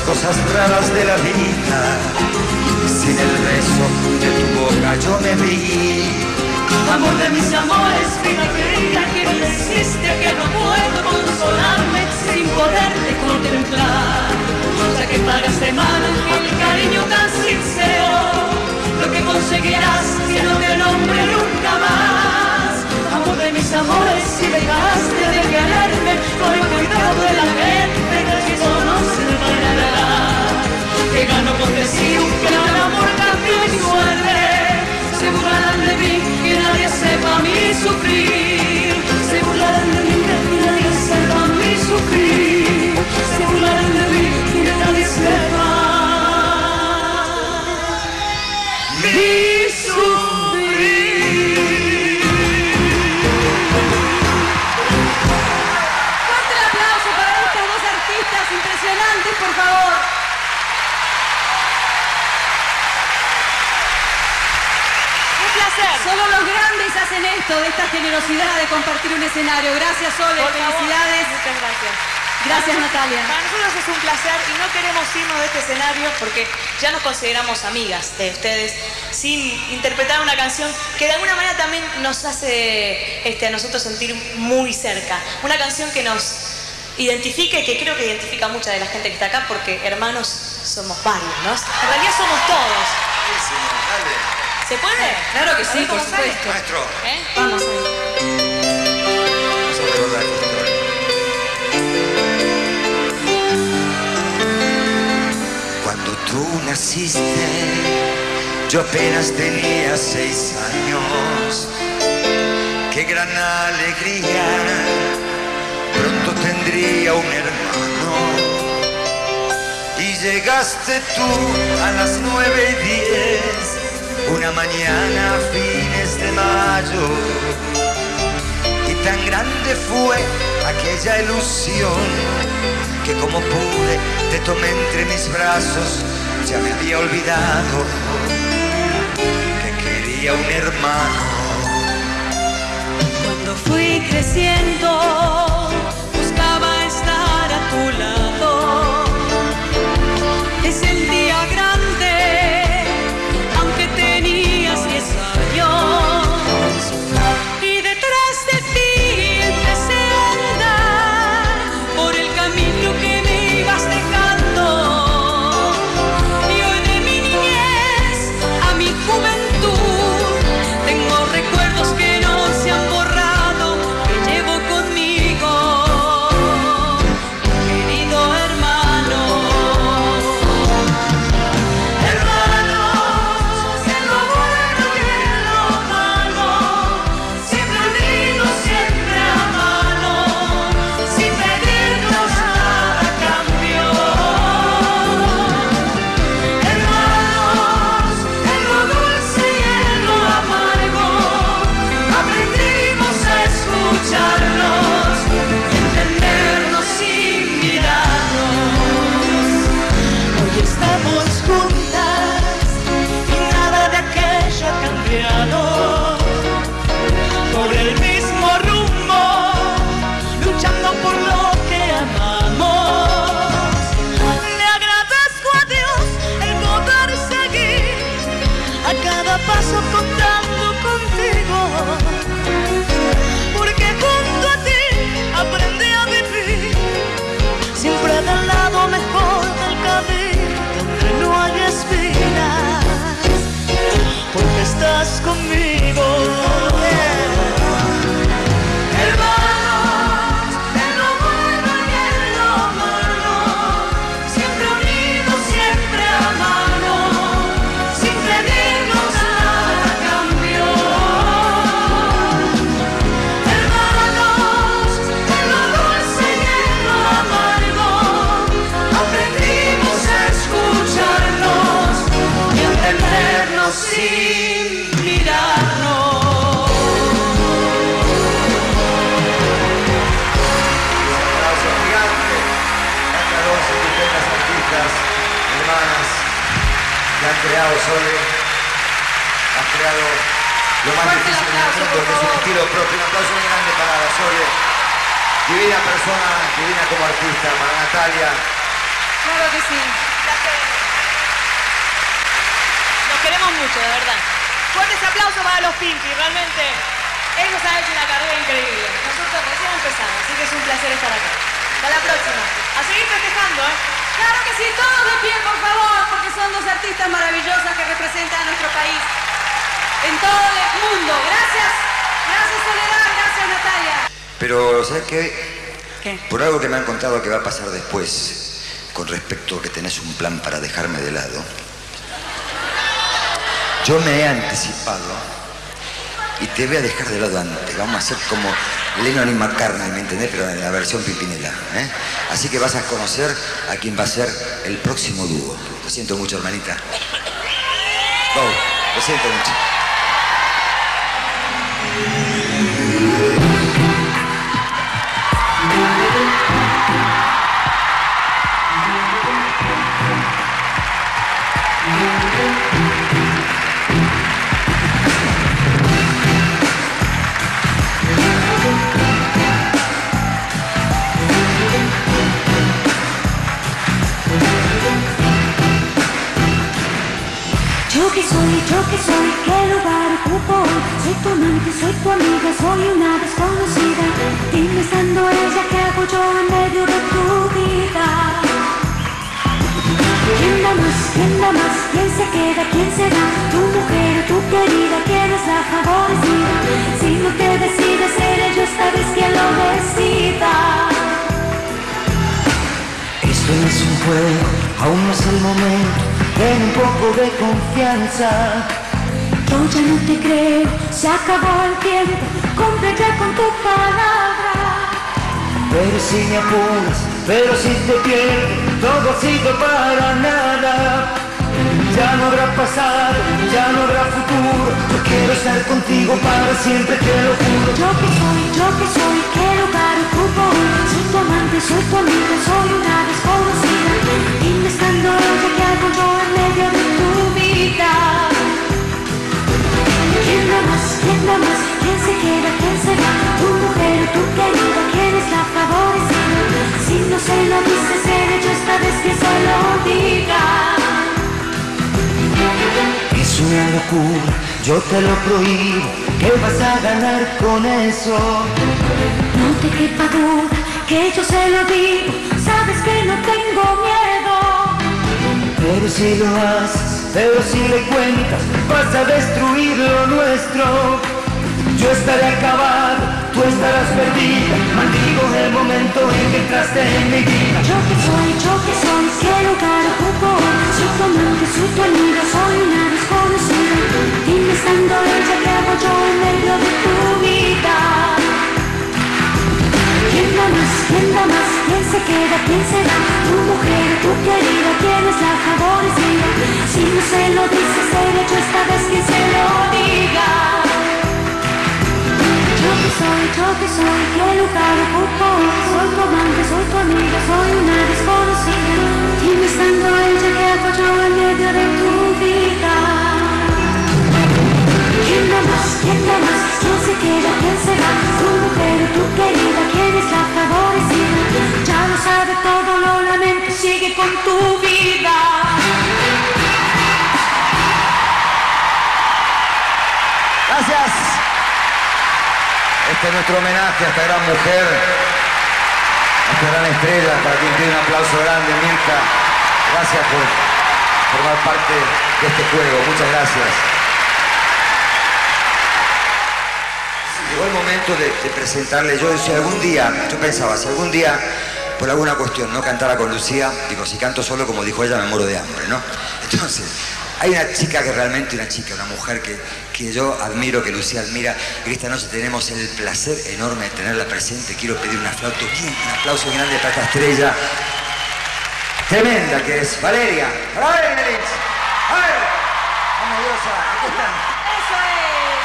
cosas raras de la vida. Sin el beso de tu boca yo me vi. Amor de mis amores, vida querida, que no existe, que no puedo consolarme sin poderte contemplar. Ya que pagaste mal el cariño tan sincero, lo que conseguirás que no te nombre nunca más. Amor de mis amores, si dejaste de quererme por el cuidado de la gente que eso no se valorará. Que gano con decir que el amor cambió mi suerte. Se burlarán de mí y nadie sepa mi sufrir. Se burlarán de mí y nadie sepa mi sufrir. Se burlarán de mí y nadie sepa mi sufrir. Fuerte el aplauso para estos dos artistas impresionantes, por favor. Solo los grandes hacen esto, de esta generosidad de compartir un escenario. Gracias, Sole, felicidades. Muchas gracias. Gracias, Natalia. Para nosotros es un placer y no queremos irnos de este escenario porque ya nos consideramos amigas de ustedes sin interpretar una canción que de alguna manera también nos hace a nosotros sentir muy cerca. Una canción que nos identifique, que creo que identifica a mucha de la gente que está acá porque hermanos somos varios, ¿no? En realidad somos todos. Sí, dale. ¿Se puede? Claro que sí, por ¿Cómo sale? supuesto. Maestro, Vamos a ver. vamos a recordar esta historia. Cuando tú naciste, yo apenas tenía 6 años. Qué gran alegría, pronto tendría un hermano. Y llegaste tú a las 9:10. Una mañana a fines de mayo, y tan grande fue aquella ilusión que como pude te tomé entre mis brazos. Ya me había olvidado que quería un hermano. Cuando fui creciendo, buscaba estar a tu lado. Es el día grande, aunque tenías 10 años. Y detrás de ti empecé a andar por el camino que me ibas dejando. Y hoy de mi niñez a mi juventud tengo recuerdos que no se han borrado, que llevo conmigo, querido hermano. Hermanos, en lo bueno y en lo malo, siempre unidos, siempre a mano, sin pedirnos nada a cambio. Hermanos, en lo dulce y en lo amargo, aprendimos a escucharnos y entendernos sin mirarnos. Hoy estamos juntas y nada de aquello ha cambiado. Por el mismo rumbo, luchando por lo que amamos. Le agradezco a Dios el poder seguir a cada paso contando contigo, porque junto a ti aprendí a vivir, siempre del lado mejor del camino, donde no hay espinas, porque estás conmigo. Hermanos, en lo bueno y en lo malo, siempre unidos, siempre a mano, sin pedirnos nada a cambio. Hermanos, en lo dulce y en lo amargo, aprendimos a escucharnos y a entendernos sin mirarnos. Un aplauso gigante a estas dos estupendas artistas, hermanas, que han creado Sole, han creado lo más Fuerte el difícil del aplauso, mundo, por que es un favor. estilo propio. Un aplauso muy grande para Sole, divina persona, divina como artista, para Natalia, Claro que sí. Nos queremos mucho, de verdad. Fuertes aplausos para los Pinky, realmente. Ellos han hecho una carrera increíble. Nosotros recién empezamos, así que es un placer estar acá. Hasta la próxima. A seguir festejando, ¿eh? Claro que sí, todos de pie, por favor, porque son dos artistas maravillosas que representan a nuestro país en todo el mundo. Gracias. Gracias, Soledad. Gracias, Natalia. Pero, ¿sabes qué? ¿Qué? Por algo que me han contado que va a pasar después, con respecto a que tenés un plan para dejarme de lado, yo me he anticipado y te voy a dejar de lado antes. Vamos a hacer como Lennon y McCartney, ¿me entendés? Pero en la versión Pimpinela, ¿eh? Así que vas a conocer a quien va a ser el próximo dúo. Lo siento mucho, hermanita. Oh, lo siento mucho. Yo que soy, qué lugar ocupo hoy. Soy tu amante, soy tu amiga, soy una desconocida. Dime estando ella, ¿qué hago yo en medio de tu vida? ¿Quién da más? ¿Quién da más? ¿Quién se queda? ¿Quién será? Tu mujer, tu querida, ¿quién es la favorecida? Si no te decides, seré yo esta vez quien lo decida. Esto no es un juego, aún no es el momento. Ten un poco de confianza. Yo ya no te creo, se acabó el tiempo, cumple ya con tu palabra. Pero si me apuras, pero si te pierdes, todo ha sido para nada. Ya no habrá pasado, ya no habrá futuro. Yo quiero estar contigo para siempre, te lo juro. Yo que soy, qué lugar ocupo hoy. Soy tu amante, soy tu amiga, soy una desconocida. Dime estando ella, ¿qué hago yo en medio de tu vida? ¿Quién da más? ¿Quién da más? ¿Quién se queda? ¿Quién se va? Tu mujer, tu querida, ¿quién es la favorecida? Si no se lo dice, seré yo esta vez que se lo diga. Es una locura, yo te lo prohíbo. ¿Qué vas a ganar con eso? No te quepa duda que yo se lo digo. Sabes que no tengo miedo. Pero si lo haces, pero si le cuentas, vas a destruir lo nuestro. Yo estaré acabado, tú estarás perdida. Maldigo el momento en que entraste en mi vida. Yo que soy, qué lugar ocupo hoy. Soy tu amante, soy tu amiga, soy una desconocida. Dime estando ella, ¿qué hago yo en medio de tu vida? ¿Quién da más? ¿Quién da más? ¿Quién se queda? ¿Quién será? Tu mujer, tu querida, ¿quién es la favorecida? Si no se lo dice, seré yo esta vez quien se lo diga. Yo que soy, qué lugar ocupo hoy. Soy tu amante, soy tu amiga, soy una desconocida. Dime estando ella, ¿qué hago yo en medio de tu vida? ¿Quién da más? ¿Quién da más? ¿Quién se queda? ¿Quién se va? Tu mujer, tu querida, ¿quién es la favorecida? Ya lo sabe todo, lo lamento, sigue con tu vida. Gracias. Este es nuestro homenaje a esta gran mujer, a esta gran estrella, para quien tiene un aplauso grande, Mirka. Gracias por formar parte de este juego. Muchas gracias. Llegó el momento de presentarle. Yo pensaba, si algún día, por alguna cuestión, no cantara con Lucía, digo, si canto solo, como dijo ella, me muero de hambre, ¿no? Entonces, hay una chica que realmente, una mujer que yo admiro, que Lucía admira, y que esta noche tenemos el placer enorme de tenerla presente. Quiero pedir un aplauso grande para esta estrella tremenda que es Valeria. ¡Valeria Lynch! ¡A ver! ¡Vamos, diosa! Aquí están. Eso es.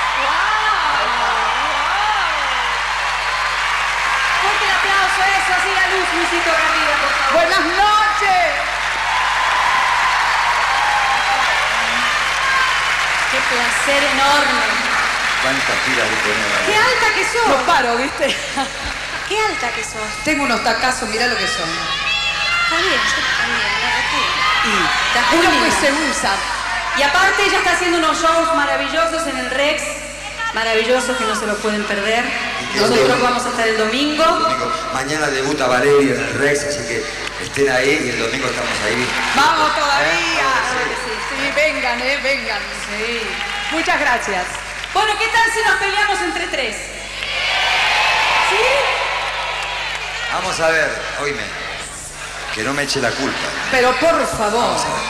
Fuerte el aplauso, eso, así la luz, Luisito Garrido, por favor. Buenas noches. Qué placer enorme. ¿Cuántas pilas de poner? Qué alta que sos. No paro, ¿viste? Qué alta que sos. Tengo unos tacazos, mirá lo que son. Está bien, yo también, la Es lo que se usa. Y aparte ella está haciendo unos shows maravillosos en el Rex, maravillosos que no se los pueden perder. Nosotros vamos a estar el domingo. Mañana debuta Valeria en el Rex, así que estén ahí y el domingo estamos ahí. Vamos todavía. Sí, vengan, vengan. Sí. Muchas gracias. Bueno, ¿qué tal si nos peleamos entre tres? ¿Sí? Vamos a ver, oíme, que no me eche la culpa. Pero por favor. Vamos a ver.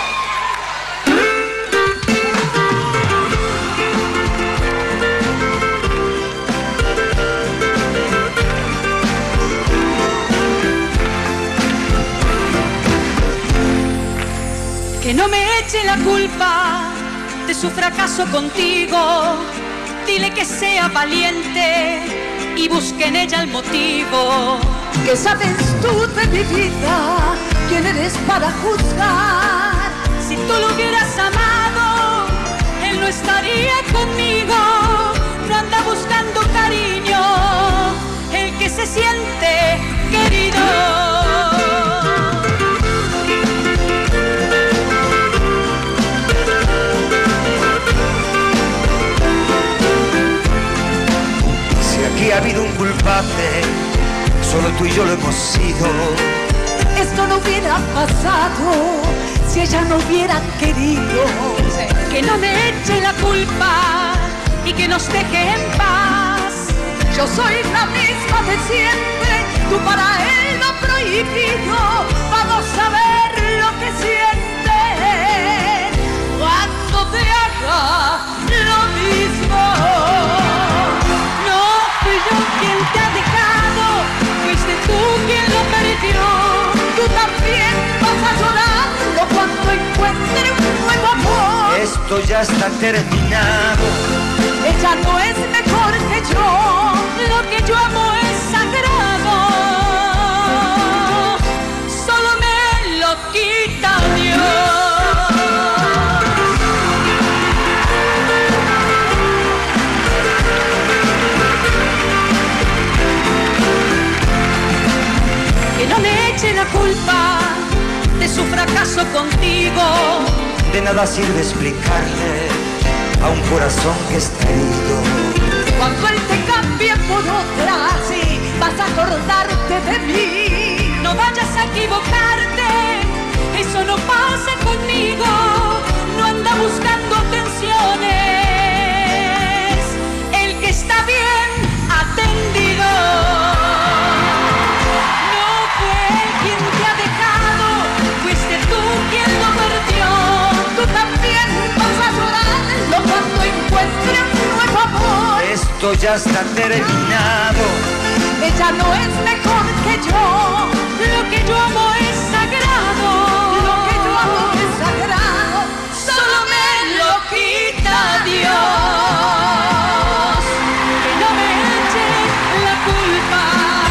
Que no me eche la culpa de su fracaso contigo. Dile que sea valiente y busque en ella el motivo. ¿Qué sabes tú de mi vida? ¿Quién eres para juzgar? Si tú lo hubieras amado, él no estaría conmigo. No anda buscando cariño, el que se siente querido. Aquí ha habido un culpable, solo tú y yo lo hemos sido. Esto no hubiera pasado si ella no hubieran querido. Que no me eche la culpa y que nos deje en paz. Yo soy la misma de siempre, tú para él lo prohibido. Vamos a ver lo que siente cuando te haga lo mismo. Yo quien te ha dejado, fuiste tú quien lo perdió. Tú también vas a llorarlo cuando encuentre un nuevo amor. Esto ya está terminado. Ella no es mejor que yo. Lo que yo amo es sagrado. Solo me lo quita Dios. Que no me eche la culpa de su fracaso contigo. De nada sirve explicarle a un corazón que está herido. Cuando él te cambie por otra, sí, vas a acordarte de mí. No vayas a equivocarte, eso no pasa conmigo. No anda buscando atenciones, el que está bien atendido. Tú también vas a llorarlo cuando encuentre un nuevo amor. Esto ya está terminado. Ella no es mejor que yo. Lo que yo amo es sagrado. Lo que yo amo es sagrado. Solo me lo quita Dios. Que no me eche la culpa.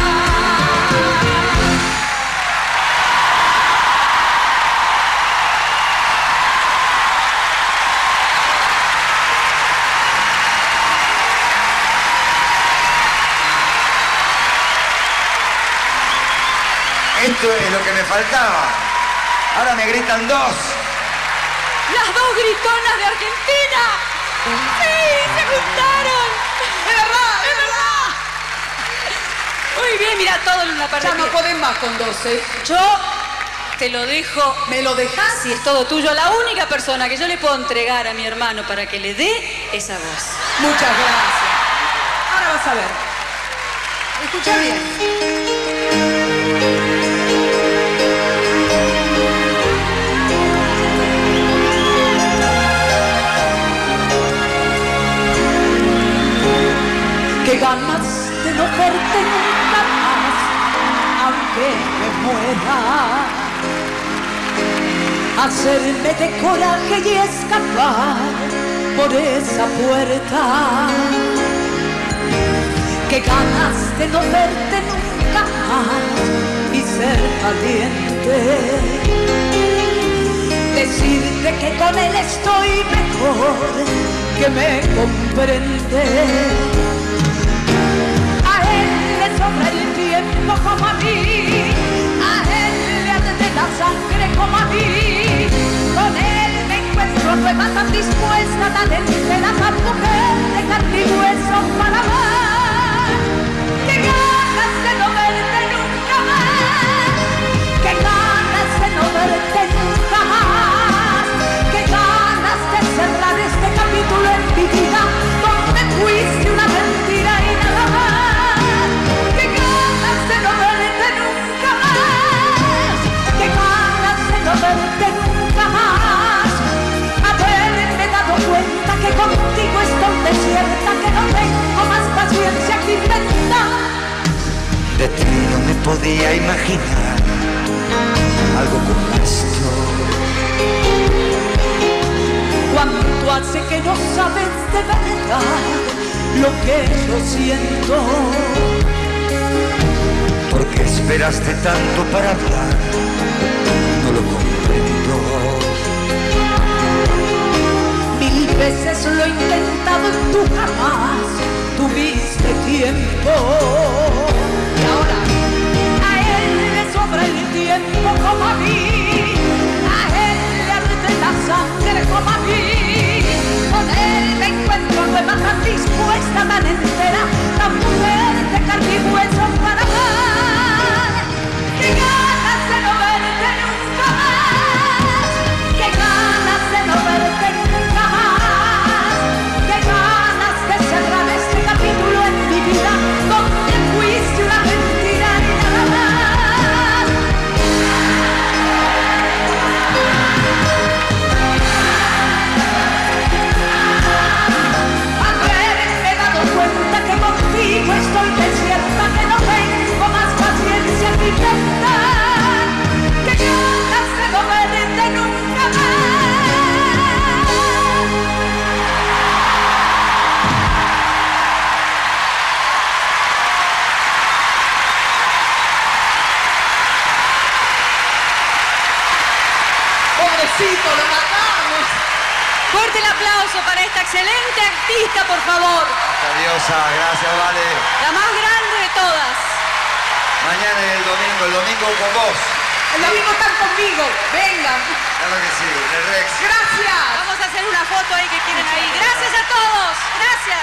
Esto es lo que me faltaba. Ahora me gritan dos. Las dos gritonas de Argentina. Sí, se juntaron. Es verdad, es verdad. Muy bien, mira todo en una parte. Ya no podés más con 12. Yo te lo dejo. ¿Me lo dejás? Si es todo tuyo. La única persona que yo le puedo entregar a mi hermano para que le dé esa voz. Muchas gracias. Ahora vas a ver. Escucha bien. Qué ganas de no verte nunca más, aunque me muera. Hacerme de coraje y escapar por esa puerta. Qué ganas de no verte nunca más y ser valiente. Decirte que con él estoy mejor, que me comprende. A él le sobra el tiempo como a mí, a él le arde la dispuesta tan entera, tan mujer de carne y hueso para amar. ¡Qué ganas de no verte nunca más! ¡Qué ganas de no verte nunca más! ¡Qué ganas de cerrar este capítulo en mi vida donde fuiste una mentira y nada más! ¡Qué ganas de no verte nunca más! ¡Qué ganas de no verte nunca más! Haberme dado cuenta que contigo estoy desierta, que no tengo más paciencia que inventar. De ti no me podía imaginar algo como esto. ¿Cuánto hace que no sabes de verdad lo que yo siento? ¿Por qué esperaste tanto para hablar? No lo comprendo. Mil veces lo he intentado y tú jamás tuviste tiempo. Y ahora a él le sobra el tiempo como a mí, a él le arde la sangre como a mí. Con él me encuentro nueva, tan dispuesta, tan entera, tan mujer de carne y hueso para amar. ¡Qué ganas de no verte nunca más! ¡Qué ganas de no verte nunca más! ¡Qué ganas de cerrar este capítulo en mi vida donde fuiste una mentira y nada más! Haberme dado cuenta que contigo estoy desierta, que no tengo más paciencia que intentar. ¡Qué ganas de no verte nunca más! Pobrecito, lo matamos. Fuerte el aplauso para esta excelente artista, por favor. Diosa, gracias, Vale. La más grande de todas. Mañana y el domingo con vos. El domingo están conmigo. Vengan. Claro que sí, en el Rex. Gracias. Vamos a hacer una foto ahí que tienen ahí. Gracias a todos. Gracias.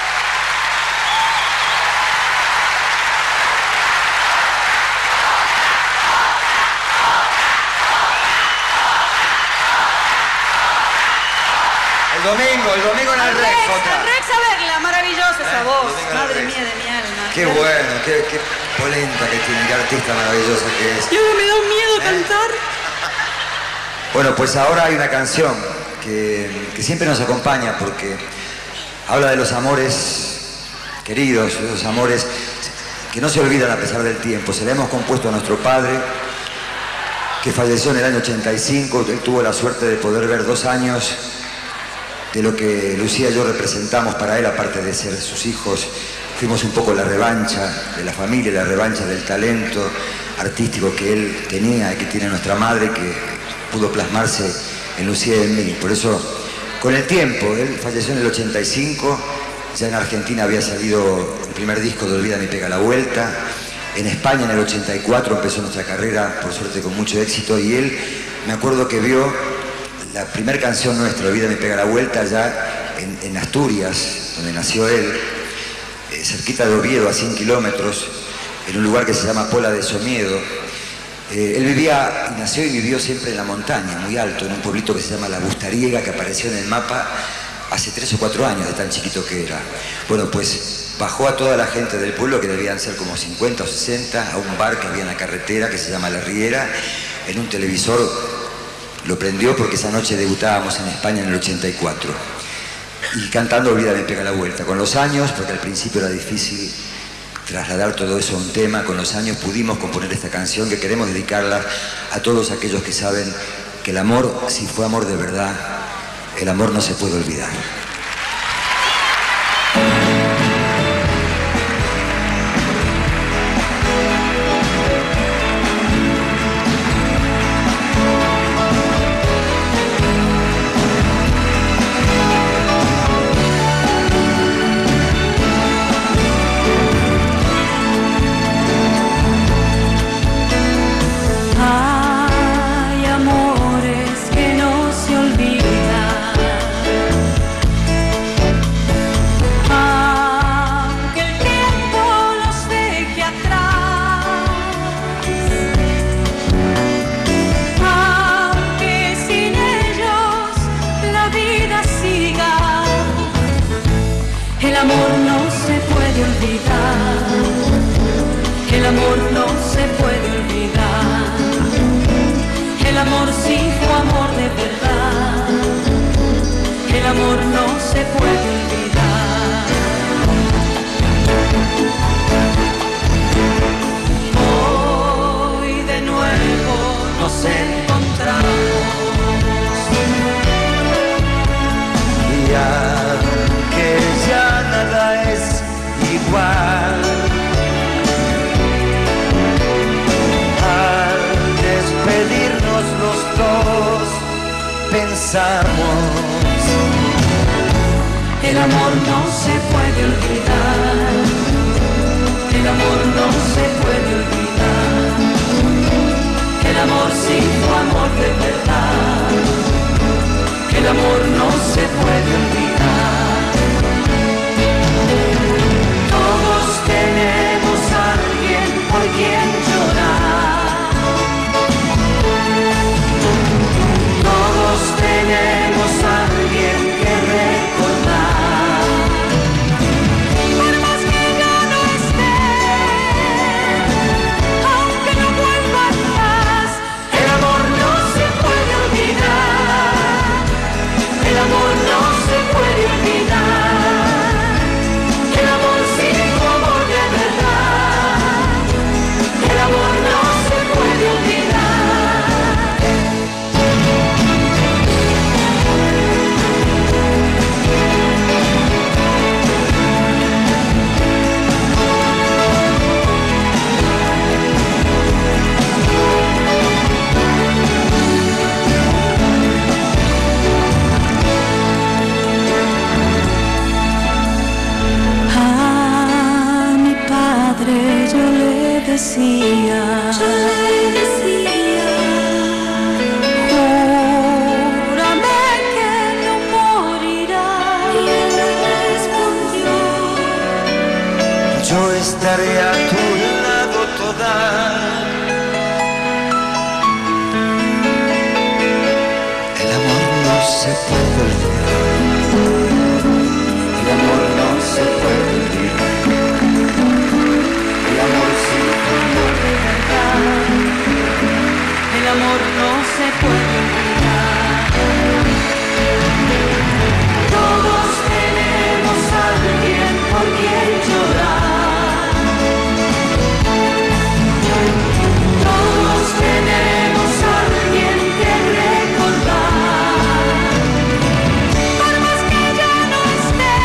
El domingo en el Rex, otra. Al Rex a verla, maravillosa esa voz. domingo en el Madre Rex. mía de mi alma. Qué bueno, qué polenta que tiene, qué artista maravillosa que es. Yo me da un miedo cantar. Bueno, pues ahora hay una canción que siempre nos acompaña porque habla de los amores queridos, de los amores que no se olvidan a pesar del tiempo. Se la hemos compuesto a nuestro padre, que falleció en el año 85. Él tuvo la suerte de poder ver 2 años de lo que Lucía y yo representamos para él, aparte de ser sus hijos. Fuimos un poco la revancha de la familia, la revancha del talento artístico que él tenía y que tiene nuestra madre, que pudo plasmarse en Lucía y en mí. Por eso, con el tiempo, él falleció en el 85, ya en Argentina había salido el primer disco de Olvídame y Pega la Vuelta. En España en el 84 empezó nuestra carrera, por suerte con mucho éxito, y él, me acuerdo que vio la primera canción nuestra, Olvídame y Pega la Vuelta, allá en Asturias, donde nació él, cerquita de Oviedo, a 100 kilómetros, en un lugar que se llama Pola de Somiedo. Él vivía, y nació y vivió siempre en la montaña, muy alto, en un pueblito que se llama La Bustariega, que apareció en el mapa hace 3 o 4 años, de tan chiquito que era. Bueno, pues bajó a toda la gente del pueblo, que debían ser como 50 o 60, a un bar que había en la carretera, que se llama La Riera. En un televisor lo prendió porque esa noche debutábamos en España en el 84. Y cantando Olvídame y Pega la Vuelta. Con los años, porque al principio era difícil trasladar todo eso a un tema, con los años pudimos componer esta canción que queremos dedicarla a todos aquellos que saben que el amor, si fue amor de verdad, el amor no se puede olvidar. Hay amores que no se olvidan, amor sí fue amor de verdad, el amor no se puede olvidar. Hoy de nuevo nos encontramos y aunque ya nada es igual, al despedirnos los dos pensamos: el amor no se puede olvidar, el amor no se puede olvidar, el amor sí fue amor de verdad, el amor no se puede olvidar. Todos tenemos a alguien por quien llorar, todos tenemos a alguien que recordar. Por más que ya no esté, aunque no vuelvan más, el amor no se puede olvidar, el amor no se puede olvidar, el amor sí fue amor de verdad, el amor no se puede olvidar. A mi padre yo le decía, júrame que no morirás. Y él me respondió: yo estaré a tu lado toda el amor no se puede olvidar, el amor no se puede olvidar, el amor sí fue amor de verdad, el amor no se puede olvidar. Todos tenemos a alguien por quien llorar, todos tenemos a alguien que recordar. Por más que ya no esté,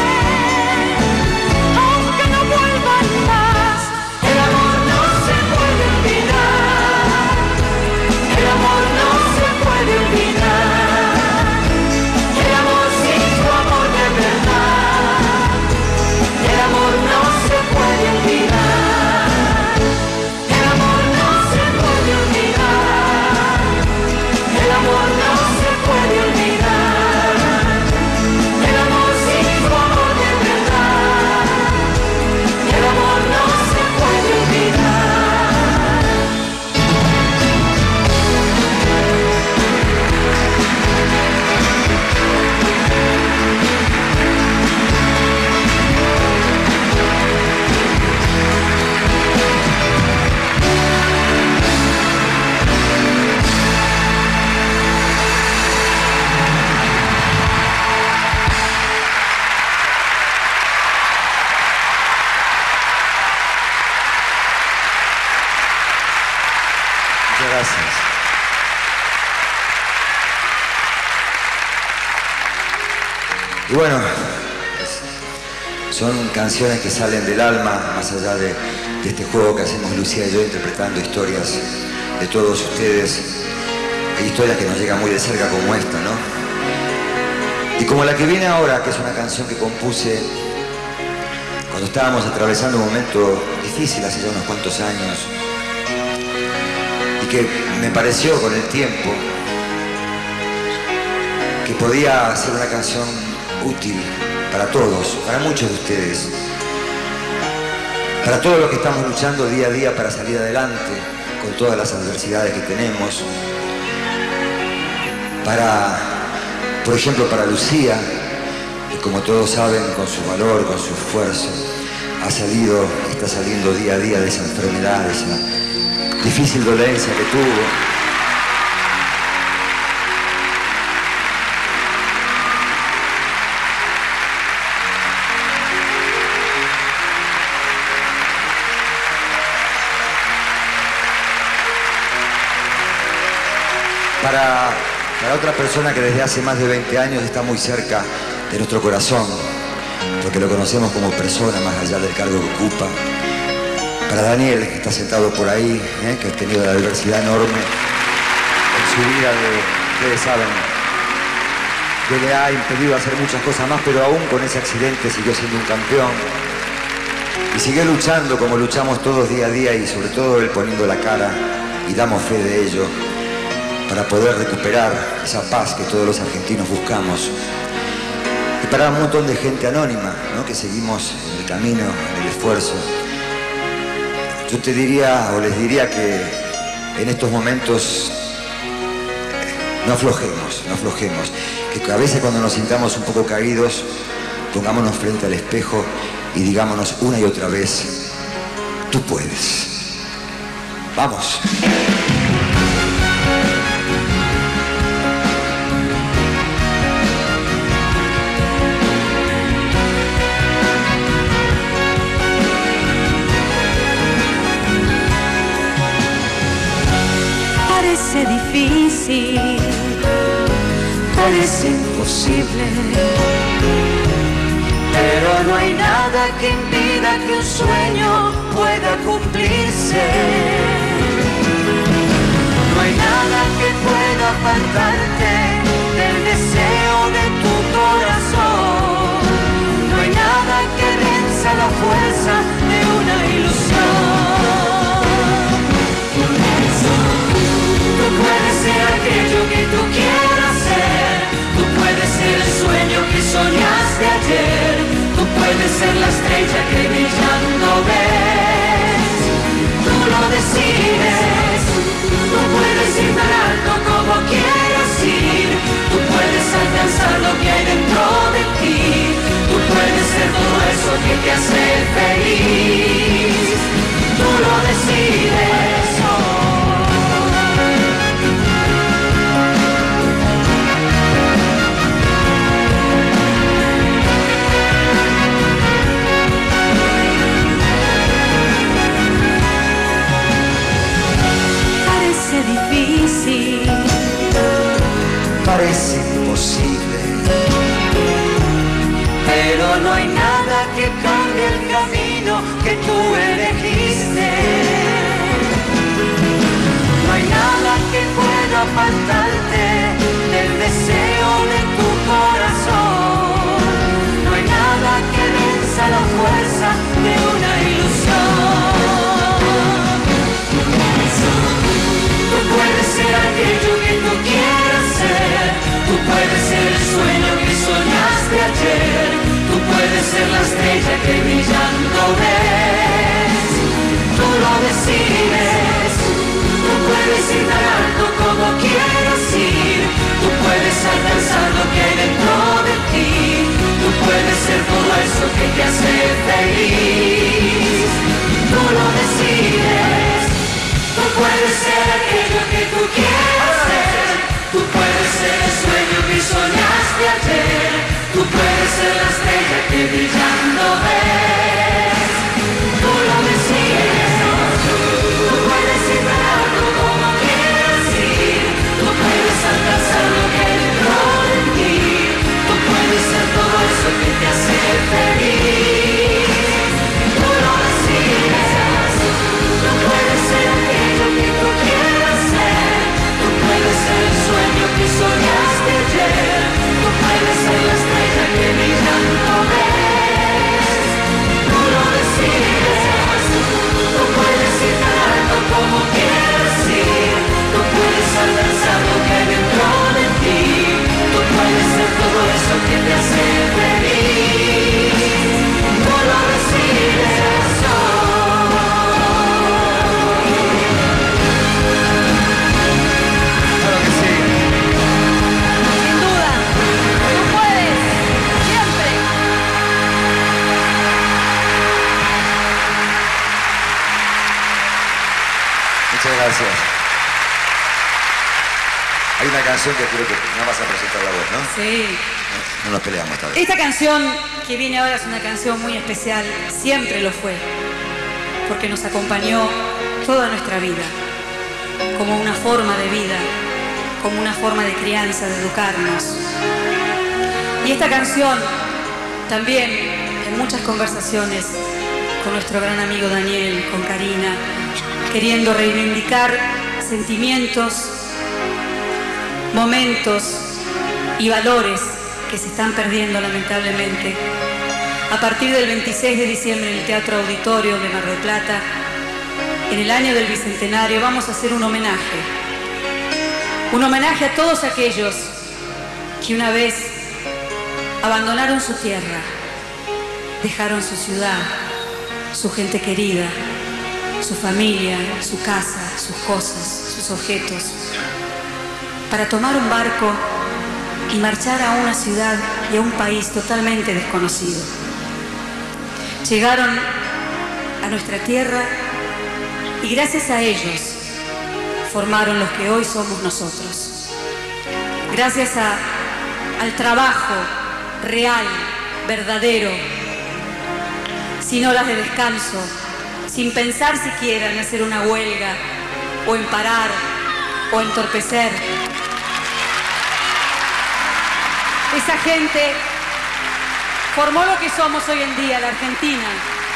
aunque no vuelvan más, el amor no se puede olvidar, el amor no se puede olvidar, el amor sí fue amor de verdad, el amor no se puede olvidar, el amor no se puede olvidar, el amor no se puede olvidar, el amor sí fue amor de verdad, el amor no se puede olvidar. Muchas gracias. Y bueno, son canciones que salen del alma, más allá de este juego que hacemos Lucía y yo, interpretando historias de todos ustedes. Hay historias que nos llegan muy de cerca como esta, ¿no? Y como la que viene ahora, que es una canción que compuse cuando estábamos atravesando un momento difícil hace ya unos cuantos años, y que me pareció con el tiempo que podía ser una canción útil para todos, para muchos de ustedes, para todos los que estamos luchando día a día para salir adelante con todas las adversidades que tenemos, por ejemplo, para Lucía, que como todos saben, con su valor, con su esfuerzo, está saliendo día a día de esa enfermedad, de esa difícil dolencia que tuvo. para otra persona que desde hace más de 20 años está muy cerca de nuestro corazón, porque lo conocemos como persona más allá del cargo que ocupa. Para Daniel, que está sentado por ahí, que ha tenido la adversidad enorme en su vida, ustedes saben, que le ha impedido hacer muchas cosas más, pero aún con ese accidente siguió siendo un campeón. Y siguió luchando como luchamos todos día a día, y sobre todo él poniendo la cara, y damos fe de ello, para poder recuperar esa paz que todos los argentinos buscamos. Y para un montón de gente anónima, ¿no?, que seguimos en el camino, en el esfuerzo. Yo te diría, o les diría, que en estos momentos no aflojemos, que a veces cuando nos sintamos un poco caídos, pongámonos frente al espejo y digámonos una y otra vez: tú puedes. ¡Vamos! Parece difícil, parece imposible, pero no hay nada que impida que un sueño pueda cumplirse. No hay nada que pueda apartarte del deseo de tu corazón. No hay nada que venza la fuerza de una ilusión. Tú puedes ser aquello que tú quieras ser. Tú puedes ser el sueño que soñaste ayer. Tú puedes ser la estrella que brillando ves. Tú lo decides. Tú puedes ir tan alto como quieras ir. Tú puedes alcanzar lo que hay dentro de ti. Tú puedes ser todo eso que te hace feliz. Tú lo decides hoy. Difícil, parece imposible, pero no hay nada que cambie el camino que tú elegiste. No hay nada que pueda apartarte del deseo de tu corazón. No hay nada que venza la fuerza de una ilusión. Tú puedes ser aquello que tú quieras ser. Tú puedes ser el sueño que soñaste ayer. Tú puedes ser la estrella que brillando ves. Tú lo decides. Tú puedes ir tan alto como quieras ir. Tú puedes alcanzar lo que hay dentro de ti. Tú puedes ser todo eso que te hace feliz. Tú lo decides. Tú puedes ser aquello que tú quieras ser. Tú puedes ser el sueño que soñaste ayer. Tú puedes ser la estrella que brillando ves. Tú lo decides. Tú puedes ir tan alto como quieras ir. Tú puedes alcanzar lo que hay dentro de ti. Tú puedes ser todo eso que te hace feliz. Tú lo decides. Tú puedes ser aquello que tú quieras ser. Tú puedes ser el sueño que soñaste ayer. Tú puedes ser la estrella que brillando ves. Tú lo decides. Tú puedes ir tan alto como quieras ir. Tú puedes alcanzar lo que hay dentro de ti. Tú puedes ser todo eso que te hace feliz. Tú lo decides. Muchas gracias. Hay una canción que creo que no vas a presentar la voz, ¿no? Sí. No nos peleamos esta vez. Esta canción que viene ahora es una canción muy especial, siempre lo fue, porque nos acompañó toda nuestra vida, como una forma de vida, como una forma de crianza, de educarnos. Y esta canción también, en muchas conversaciones con nuestro gran amigo Daniel, con Karina, queriendo reivindicar sentimientos, momentos y valores que se están perdiendo lamentablemente. A partir del 26 de diciembre en el Teatro Auditorio de Mar del Plata, en el año del Bicentenario, vamos a hacer un homenaje a todos aquellos que una vez abandonaron su tierra, dejaron su ciudad, su gente querida, su familia, su casa, sus cosas, sus objetos, para tomar un barco y marchar a una ciudad y a un país totalmente desconocido. Llegaron a nuestra tierra y gracias a ellos formaron los que hoy somos nosotros. Gracias al trabajo real, verdadero, sin horas de descanso, sin pensar siquiera en hacer una huelga o en parar o entorpecer. Esa gente formó lo que somos hoy en día, la Argentina,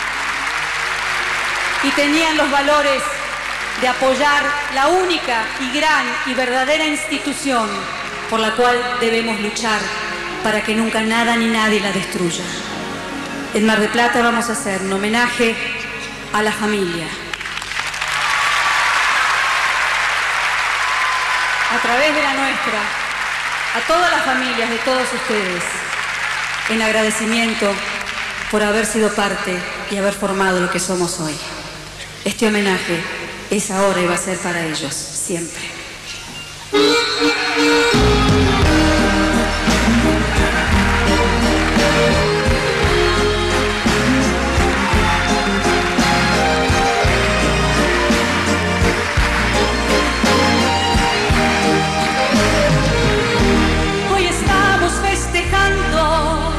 y tenían los valores de apoyar la única y gran y verdadera institución por la cual debemos luchar para que nunca nada ni nadie la destruya. En Mar del Plata vamos a hacer un homenaje a la familia. A través de la nuestra, a todas las familias de todos ustedes, en agradecimiento por haber sido parte y haber formado lo que somos hoy. Este homenaje es ahora y va a ser para ellos, siempre. Hoy estamos festejando,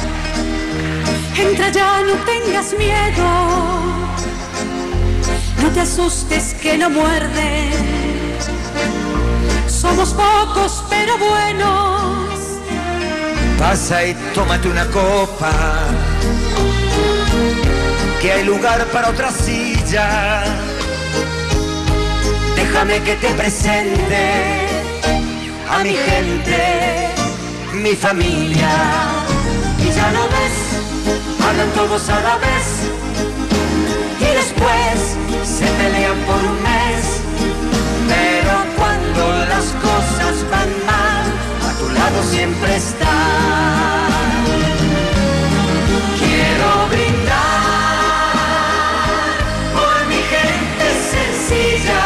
entra ya, no tengas miedo. No te asustes que no muerde. Somos pocos pero buenos. Pasa y tómate una copa, que hay lugar para otra silla. Déjame que te presente a mi gente, mi familia. Y ya lo ves, hablan todos a la vez y después se pelean por un mes, pero cuando las cosas van mal, a tu lado siempre está. Quiero brindar por mi gente sencilla,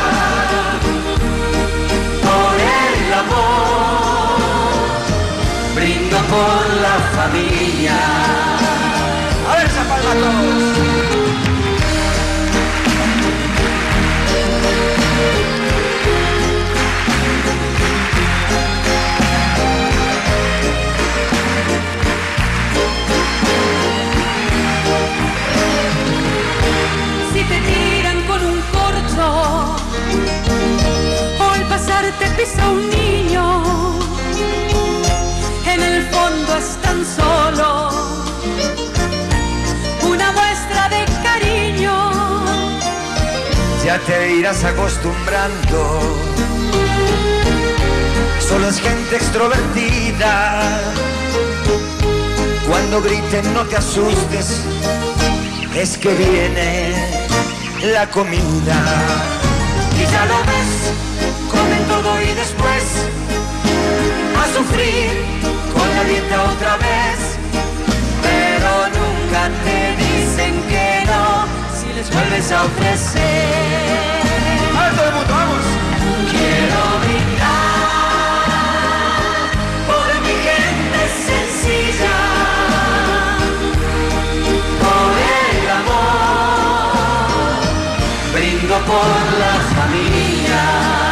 por el amor, brindo por la familia. A ver, esa palma todos. O al pasar te pisa un niño, en el fondo es tan solo una muestra de cariño. Ya te irás acostumbrando, solo es gente extrovertida. Cuando griten no te asustes, es que viene la comida. Y ya lo ves, comen todo y después a sufrir con la dieta otra vez. Pero nunca te dicen que no si les vuelves a ofrecer. A ver todo el mundo, vamos. Quiero brindar por mi gente sencilla, por el amor, brindo por la familia.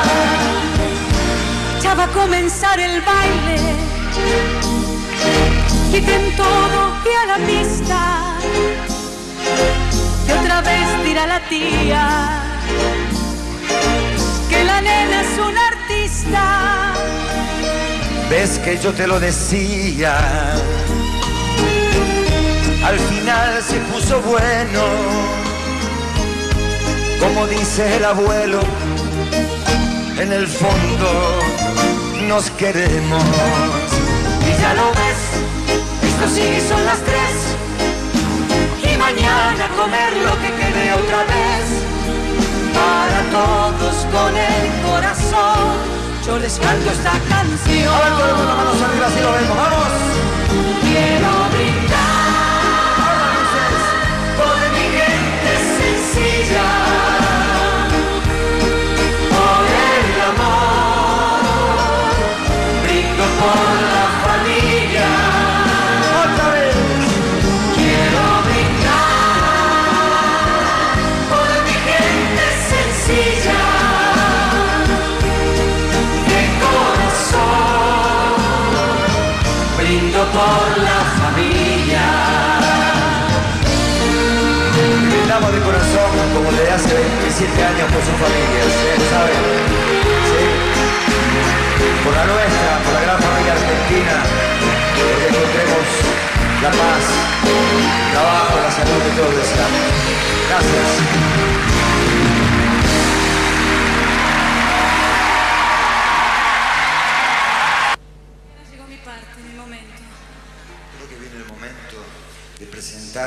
Ya va a comenzar el baile, quiten todo y a la pista. Y otra vez dirá la tía que la nena es una artista. es que yo te lo decía. Al final se puso bueno, como dice el abuelo, en el fondo nos queremos. Y ya lo ves, esto sí son las 3. Y mañana comer lo que quede otra vez. Para todos con el corazón, yo les canto esta canción. A ver, todo el mundo, manos arriba, así lo vemos, ¡vamos! Quiero brindar por mi gente sencilla, por el amor, brindo por la familia. ¡Otra vez! Quiero brindar por mi gente sencilla, de corazón, brindo por la familia. Brindamos de corazón como le hace 27 años por su familia, ¿saben? ¿Sí? Por la nuestra, por la gran familia argentina, que encontremos la paz, el trabajo, la salud que todos deseamos. Gracias. Llegó mi parte, mi momento. Creo que viene el momento de presentar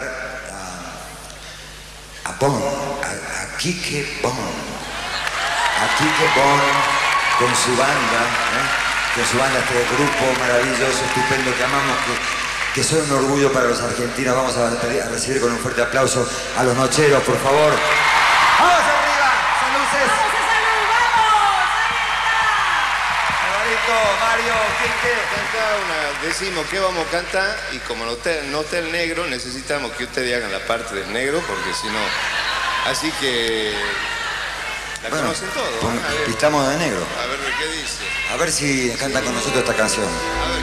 a Bon, a Quique Bon. A Quique Bon con su banda, este grupo maravilloso, estupendo que amamos, que son un orgullo para los argentinos. Vamos a recibir con un fuerte aplauso a los nocheros, por favor. ¡Vamos arriba! ¡Saluces! ¡Vamos a salud! ¡Vamos! ¡Ahí está! Alvarito, Mario, Quique. Decimos qué vamos a cantar y como no está el negro, necesitamos que ustedes hagan la parte del negro porque si no... Así que... La conocen todos. Pistamos de negro. A ver qué dice. A ver si cantan con nosotros esta canción. A ver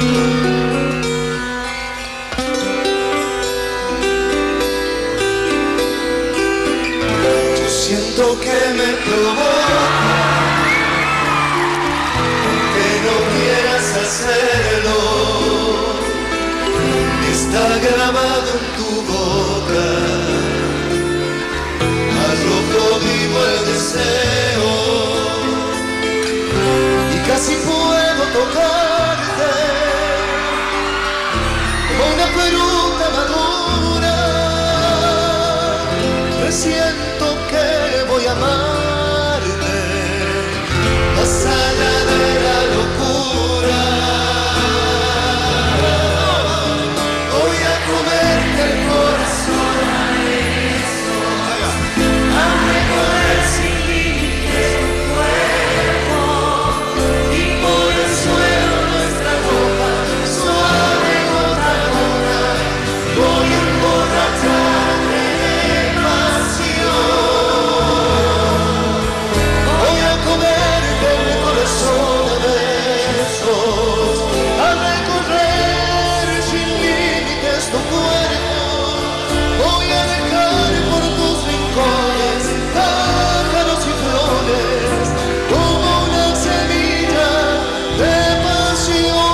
si... Yo siento que me provoca que no quieras hacerlo. Está grabado en tu boca. Al rojo vivo el deseo y casi puedo tocarte como una fruta madura. Presiento que voy a amarte más allá de la locura. Voy a comerte el corazón a recorrer sin límites tu cuerpo y por el suelo nuestra ropa suave gota a gota. Voy a emborracharte de pasión. Voy a comerte el corazón a besos, a recorrer sin límites tu cuerpo. Voy a dejar por tus rincones pájaros y flores como una semilla de pasión.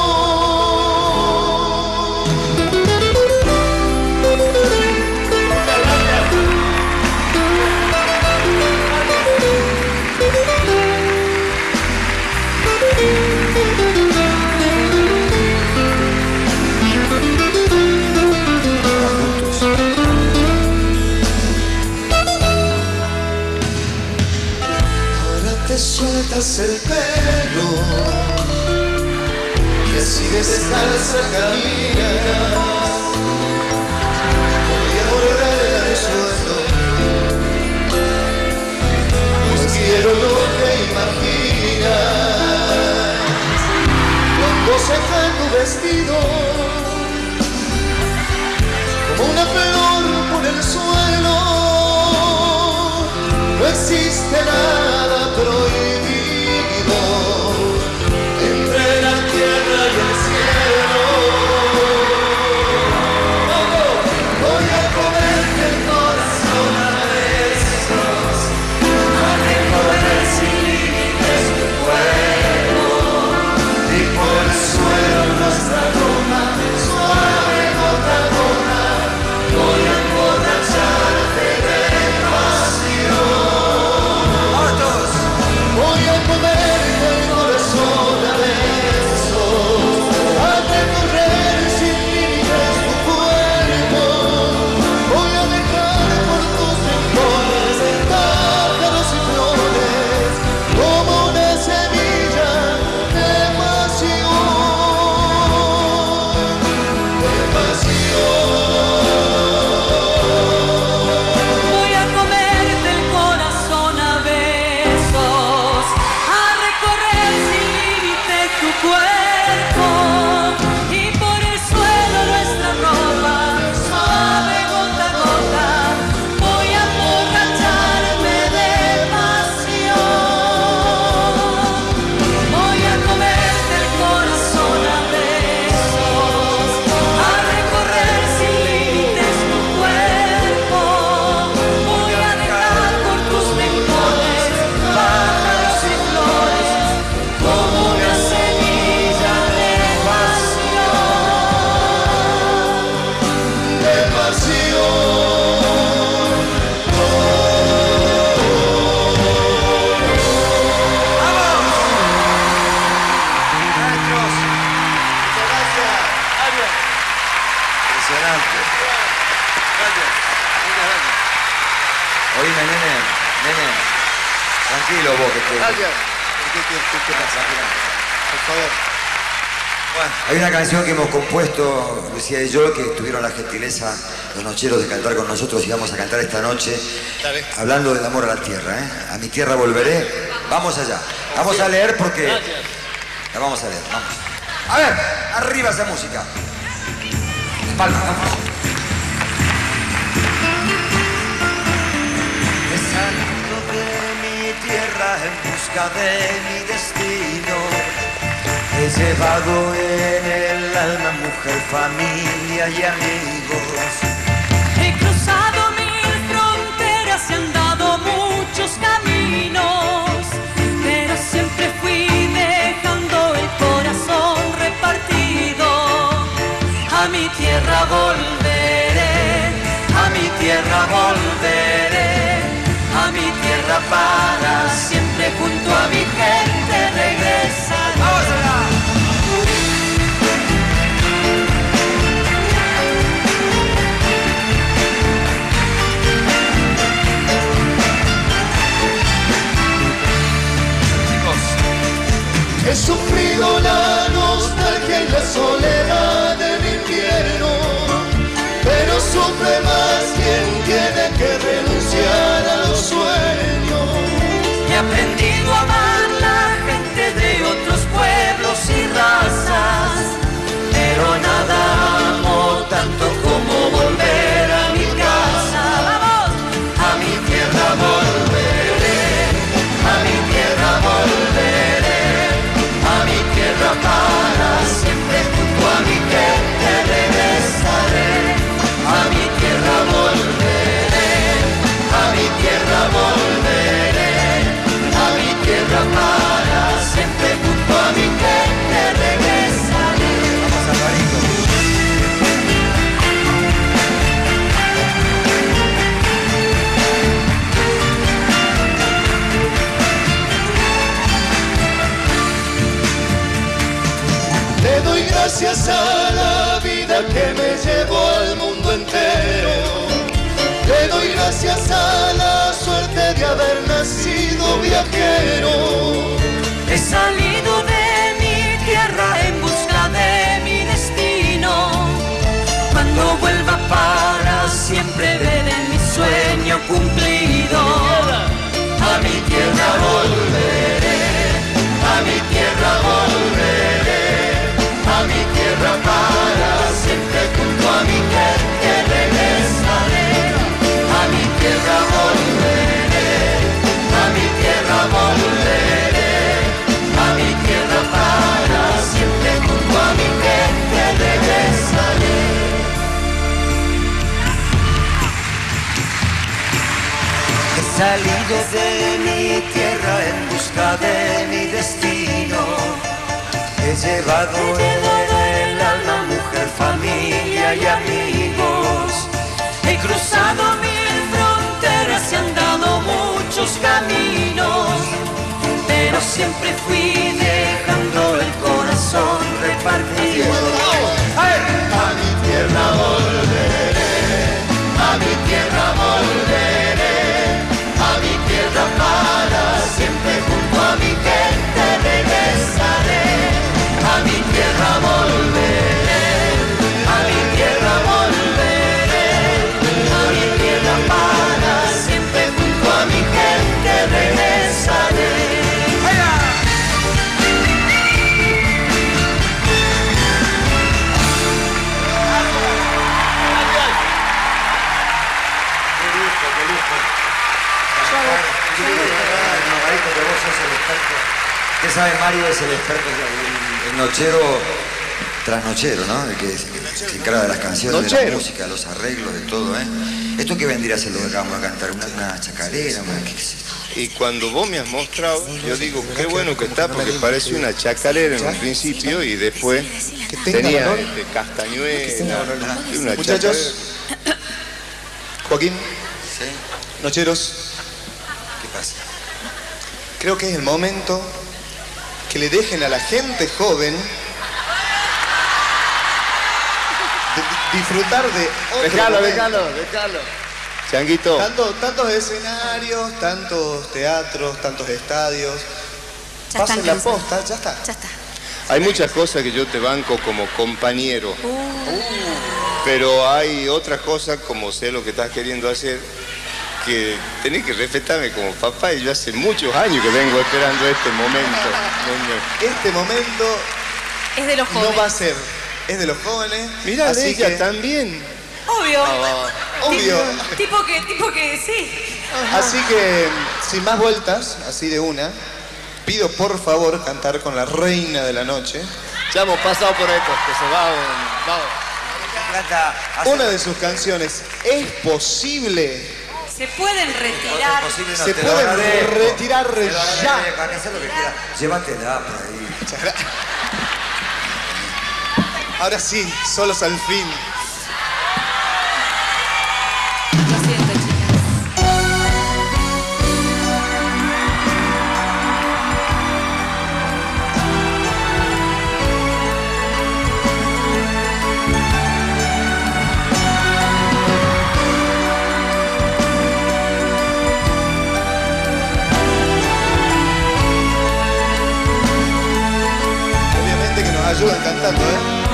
Ahora te sueltas el pelo y así descalza caminas. Voy a morder el suelo, pues quiero lo que imaginas. Cuando seca tu vestido como una flor por el suelo, no existe nada prohibido entre la tierra y el cielo. Voy a comerte el corazón a besos, a recorrer sin límites tu cuerpo y por el suelo Tranquilo vos, que Gracias. ¿Qué pasa? Por favor. Bueno, hay una canción que hemos compuesto, Lucía y yo, que tuvieron la gentileza los nocheros de cantar con nosotros y vamos a cantar esta noche hablando del amor a la tierra, ¿eh? A mi tierra volveré. Vamos allá. Vamos a leer porque... La vamos a leer, vamos. A ver, arriba esa música. Palma, vamos. He salido de mi tierra en busca de mi destino. He llevado en el alma mujer, familia y amigos. He cruzado 1000 fronteras y andado muchos caminos, pero siempre fui dejando el corazón repartido. A mi tierra volveré, a mi tierra volveré, a mi tierra para siempre junto a mi gente regresaré. ¡Vamos allá! He sufrido la nostalgia y la soledad del invierno, pero sufre más quien tiene que renunciar a los sueños. He aprendido a amar la gente de otros pueblos y razas, pero nada amo tanto como volver a mi casa. ¡Vamos! A mi tierra volveré, a mi tierra volveré, a mi tierra para siempre junto a mi gente regresaré. A mi tierra volveré, a mi tierra volveré, a mi tierra para siempre junto a mi gente regresaré. Vamos a Alvarito. Le doy gracias a la vida que me llevó al mundo entero. Le doy gracias a la suerte de haber nacido viajero. He salido de mi tierra en busca de mi destino. Cuando vuelva para siempre veré mi sueño cumplido. A mi tierra volveré, a mi tierra volveré, a mi tierra para siempre junto a mi gente regresaré. A mi tierra volveré, a mi tierra volveré, a mi tierra para siempre junto a mi gente regresaré. He salido de mi tierra en busca de mi destino. He llevado en el alma mujer, familia y amigos. He cruzado 1000 fronteras y andado muchos caminos, pero siempre fui dejando el corazón repartido. A mi tierra volveré, a mi tierra volveré, a mi tierra para siempre junto a mi gente regresaré. A mi tierra volveré, a mi tierra volveré, a mi tierra para siempre junto a mi gente regresaré. Usted sabe, Mario es el experto, el nochero trasnochero, ¿no? El que se encarga de las canciones, de la música, los arreglos, de todo, ¿eh? ¿Esto qué vendría a ser lo que acabamos de cantar? ¿Una chacarera? ¿Qué es esto? Y cuando vos me has mostrado, yo digo, qué bueno que está, porque parece una chacarera en un principio y después tenía castañuela, una Muchachos, Joaquín, nocheros, ¿qué pasa? creo que es el momento que le dejen a la gente joven disfrutar de otro momento. Déjalo. Changuito. Tantos escenarios, tantos teatros, tantos estadios. Pasen la posta, ya está. Ya está. Hay muchas cosas que yo te banco como compañero. Pero hay otras cosas, como sé lo que estás queriendo hacer, que tenés que respetarme como papá, y yo hace muchos años que vengo esperando este momento. Este momento es de los jóvenes. No va a ser, es de los jóvenes. Mirá, ella que... también. Obvio. Obvio. Tipo que sí. Así que, sin más vueltas, así de una, pido por favor cantar con la reina de la noche. Ya hemos pasado por esto, que se va. Una de sus canciones, ¿es posible? Se pueden retirar. Se pueden retirar ya. Hacer lo que quieras. Llévatela por ahí. Ahora sí, solos al fin. Lo siento, chicas. Ayudan cantando,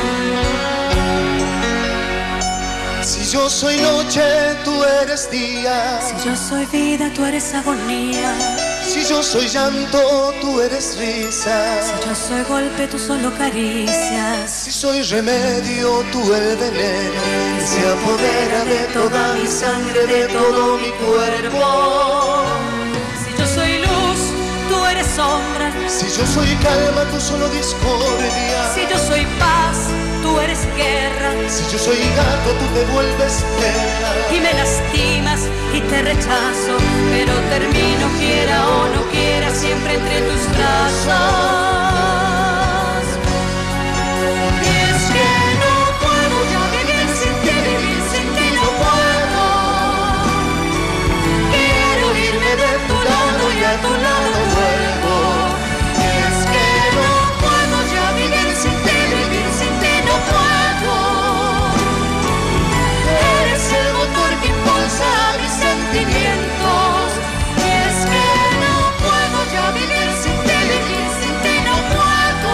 Si yo soy noche, tú eres día. Si yo soy vida, tú eres agonía. Si yo soy llanto, tú eres risa. Si yo soy golpe, tú solo caricias. Si soy remedio, tú el veneno que se apodera de toda mi sangre, de todo mi cuerpo. Si yo soy luz, tú eres sombra. Si yo soy calma, tú solo discordia. Si yo soy paz, tú eres guerra. Si yo soy gato, tú te vuelves perra. Y me lastimas y te rechazo, pero termino quiera o no quiera siempre entre tus brazos. Y es que no puedo ya vivir sin ti no puedo. Quiero irme de tu lado y a tu lado vuelvo. Mis sentimientos, y es que no puedo ya vivir sin ti no puedo.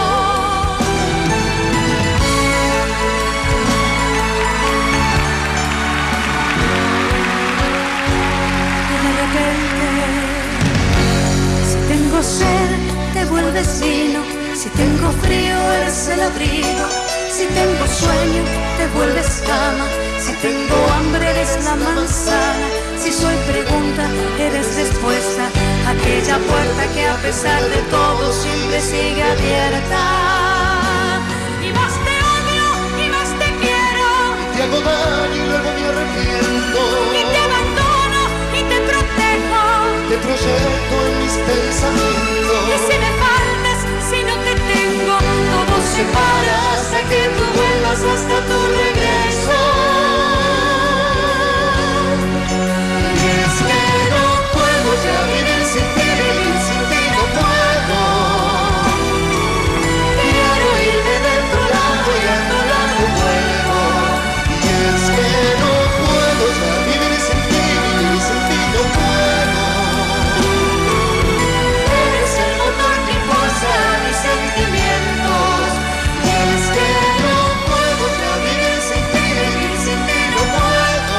Y de repente, si tengo sed, te vuelves vino. Si tengo frío, eres el abrigo. Si tengo sueño, te vuelves cama. Si tengo hambre, eres la manzana. Si soy pregunta, eres respuesta. Aquella puerta que a pesar de todo siempre sigue abierta. Y más te odio, y más te quiero. Y te hago daño y luego me arrepiento. Y te abandono y te protejo. Te proyecto en mis pensamientos. Y si me faltas, si no te tengo, todo se para hasta que tú vuelvas, hasta tu regreso. Ya vivir sin ti no puedo. Quiero irme de tu lado y a tu lado vuelvo. Y es que no puedo ya vivir sin ti no puedo. Eres el motor que impulsa mis sentimientos. Y es que no puedo ya vivir sin ti no puedo.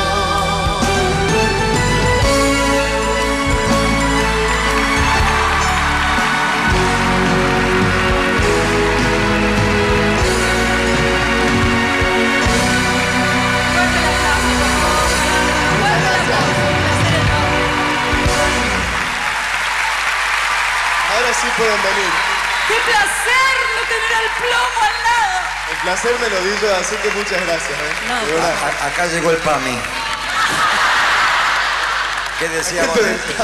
Ahora sí pueden venir. ¡Qué placer no tener al plomo al lado! El placer me lo di yo, así que muchas gracias. No. Acá llegó el PAMI. ¿Qué decíamos?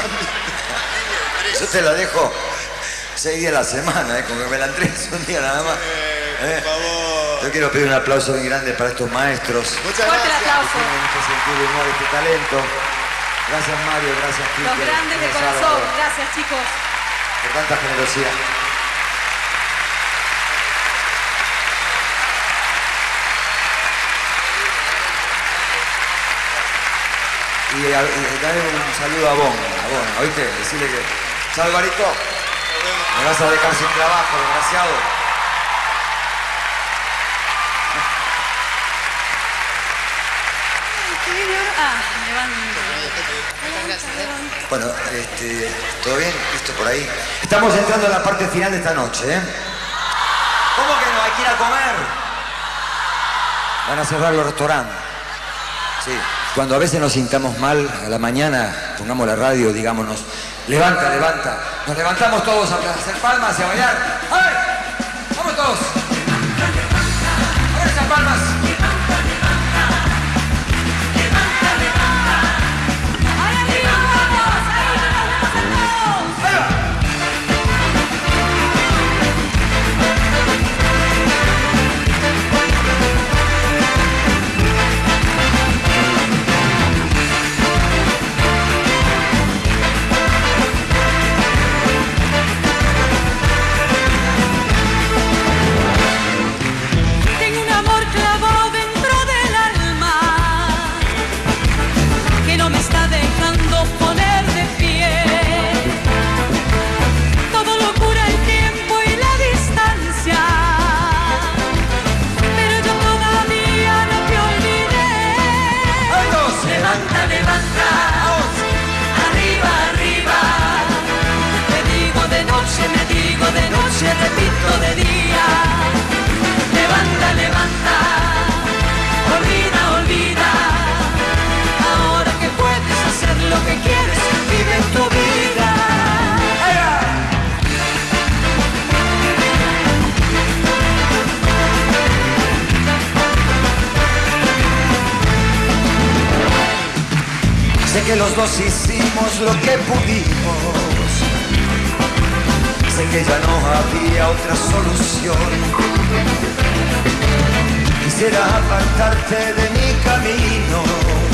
Yo te la dejo 6 días a la semana, con que me la entregues un día nada más. Por favor. Yo quiero pedir un aplauso muy grande para estos maestros. Muchas gracias. Tienen este sentido de humor, este talento. Gracias Mario, gracias Quique. Los grandes de corazón. Gracias, chicos. Por tanta generosidad. Y dale un saludo a Bon, ¿oíste? Decirle que... Chao, Alvarito. Me vas a dejar sin trabajo, desgraciado. Bueno, ¿todo bien? ¿Listo por ahí? Estamos entrando en la parte final de esta noche, ¿eh? ¿Cómo que no? Hay que ir a comer. Van a cerrar los restaurantes. Sí. Cuando a veces nos sintamos mal a la mañana, pongamos la radio, digámonos, levanta, levanta. Nos levantamos todos a hacer palmas y a bailar. ¡Ay! ¡Vamos todos! ¡A ver esas palmas! Repito de día, levanta, levanta, olvida, olvida. Ahora que puedes hacer lo que quieres, vive tu vida. Sé que los dos hicimos lo que pudimos. Sé que ya no había otra solución. Quisiera apartarte de mi camino.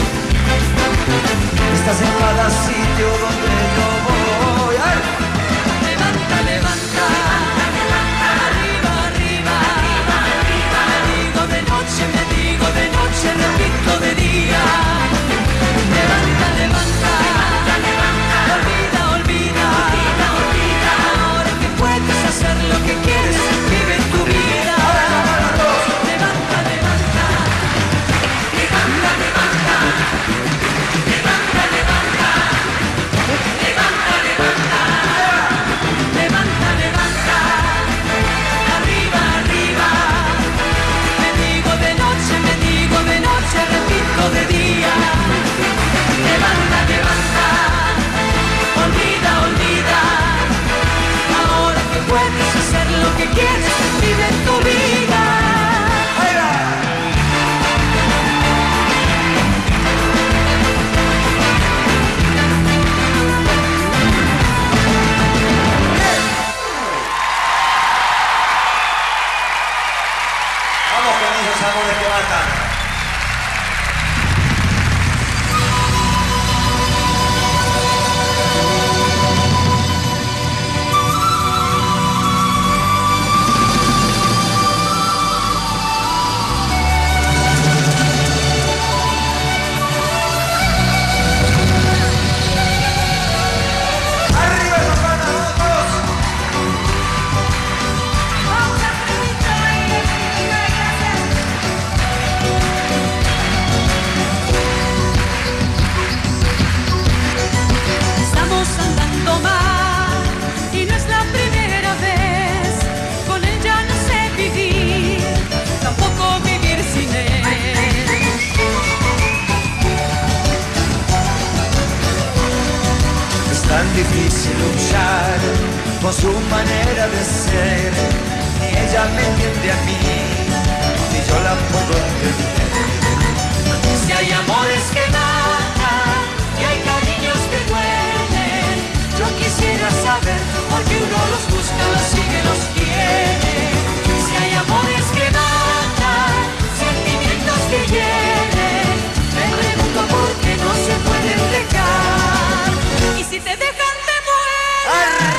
Estás en cada sitio donde yo voy. ¡Ay! Levanta, levanta, arriba, arriba, arriba. Me digo de noche, repito de día. Levanta, levanta, olvida, olvida. Ahora que puedes hacer lo que quieres, vive tu vida. Levanta, levanta, levanta, levanta, levanta, levanta, levanta, levanta, levanta, levanta, arriba, arriba. Me digo de noche, repito de día. Levanta, levanta, olvida, olvida. Ahora que puedes hacer lo que quieres, vive tu vida. Vamos con esos amores que matan. Estamos andando mal y no es la primera vez. Con él ya no sé vivir, tampoco vivir sin él. Es tan difícil luchar con su manera de ser. Ni ella me entiende a mí, ni yo la puedo entender. Si hay amores que matan y hay cariños que duelen, yo quisiera saber por qué uno los busca, los sigue, los quiere. Si hay amores que matan, sentimientos que hieren, me pregunto por qué no se pueden dejar. Y si te dejan te mueres.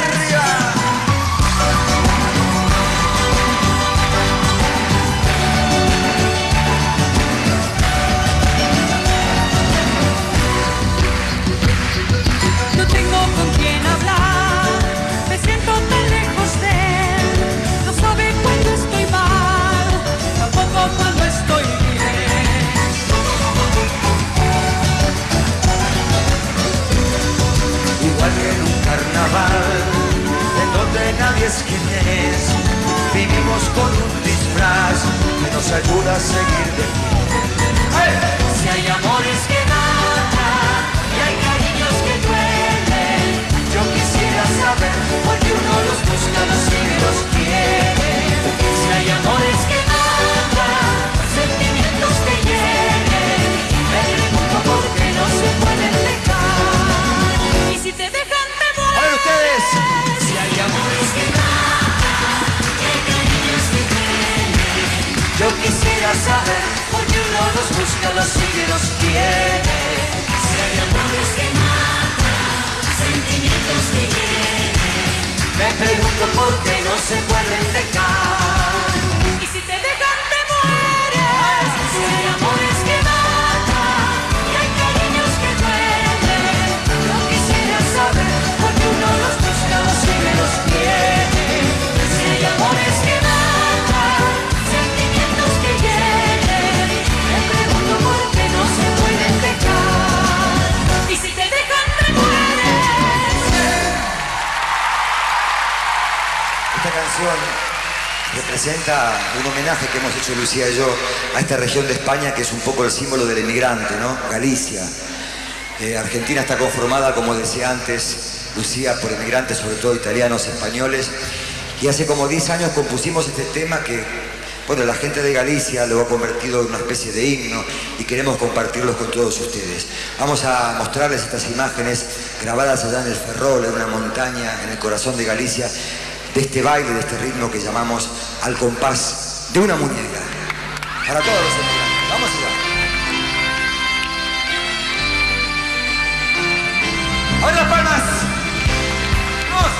sabes quién es. Vivimos con un disfraz que nos ayuda a seguir de pie. Si hay amores que matan y hay cariños que duelen, yo quisiera saber por qué uno los busca, los sigue y los quiere. Si hay amores que matan, sentimientos que hieren, me pregunto por qué no se pueden dejar. Y si te dejan te mueres. A ver ustedes. Si hay amores que matan y hay cariños que duelen, yo quisiera saber por qué uno los busca, los sigue y los quiere. Si hay amores que matan, sentimientos que hieren, me pregunto por qué no se pueden dejar. Y si te dejan te mueres. Si hay amores que matan y hay cariños que duelen, yo quisiera saber por qué uno los busca, los sigue y los quiere. Si hay amores que matan, sentimientos que hieren, me pregunto por qué no se pueden dejar. Y si te dejan te mueres. Esta canción representa un homenaje que hemos hecho Lucía y yo a esta región de España que es un poco el símbolo del emigrante, ¿no? Galicia. Argentina está conformada, como decía antes Lucía, por emigrantes, sobre todo italianos, españoles. Y hace como 10 años compusimos este tema que, bueno, la gente de Galicia lo ha convertido en una especie de himno y queremos compartirlos con todos ustedes. Vamos a mostrarles estas imágenes grabadas allá en el Ferrol, en una montaña, en el corazón de Galicia, de este baile, de este ritmo que llamamos al compás de una muñeca. Para todos los emigrantes. Vamos allá. ¡A ver las palmas! ¡Vamos!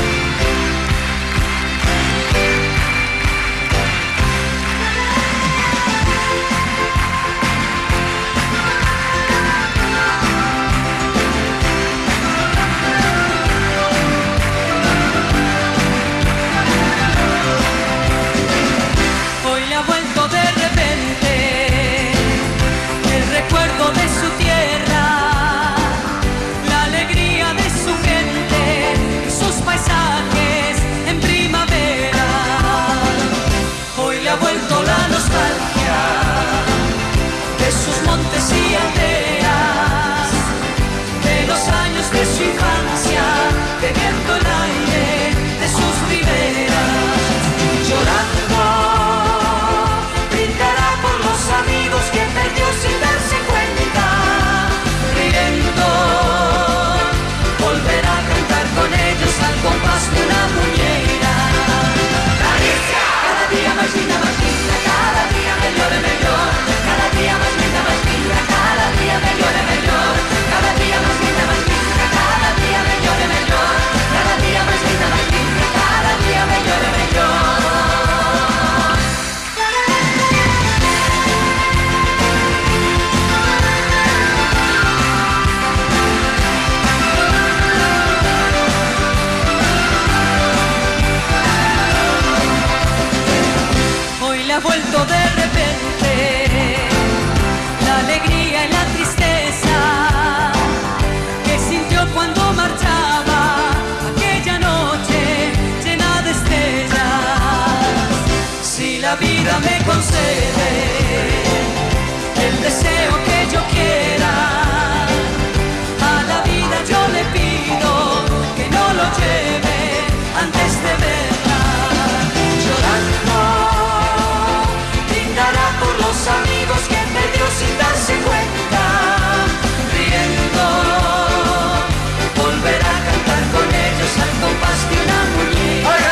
Hoy le ha vuelto de repente el recuerdo de su tierra, la alegría de su gente y sus paisajes en primavera. Hoy le ha vuelto la nostalgia de sus montes y aldeas, de los años de su infancia, bebiendo el aire de sus riberas. Llorando brindará por los amigos que perdió sin darse cuenta. Riendo volverá a cantar con ellos al compás de una muñeira. Galicia, cada día más linda, cada día mejor y mejor. Cada día más linda, cada día mejor y mejor. Cada día más linda, cada día mejor y mejor. Cada día más linda, cada día mejor y mejor. Hoy le ha vuelto de repente la alegría y la tristeza que sintió cuando marchaba aquella noche llena de estrellas. Si la vida me concede el deseo que yo quiera, a la vida yo le pido que no lo lleve antes de verla. Llorando brindará por los amigos que perdió sin darse cuenta. Riendo volverá a cantar con ellos al compás de una muñeca.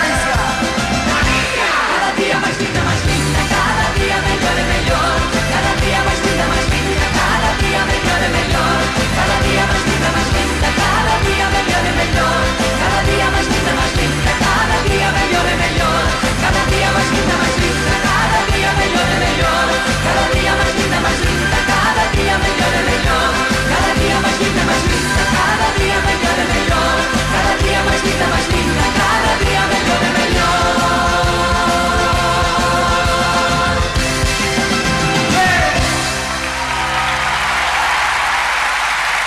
Cada día más linda, cada día mejor y mejor. Cada día más linda, cada día mejor y mejor. Cada día más linda, cada día mejor y mejor. Cada día más linda, cada día mejor y mejor. Cada día más linda, cada día mejor y mejor. Cada día más linda, cada día mejor y mejor. Cada día más linda, cada día mejor y mejor. Cada día más linda, cada día mejor y mejor.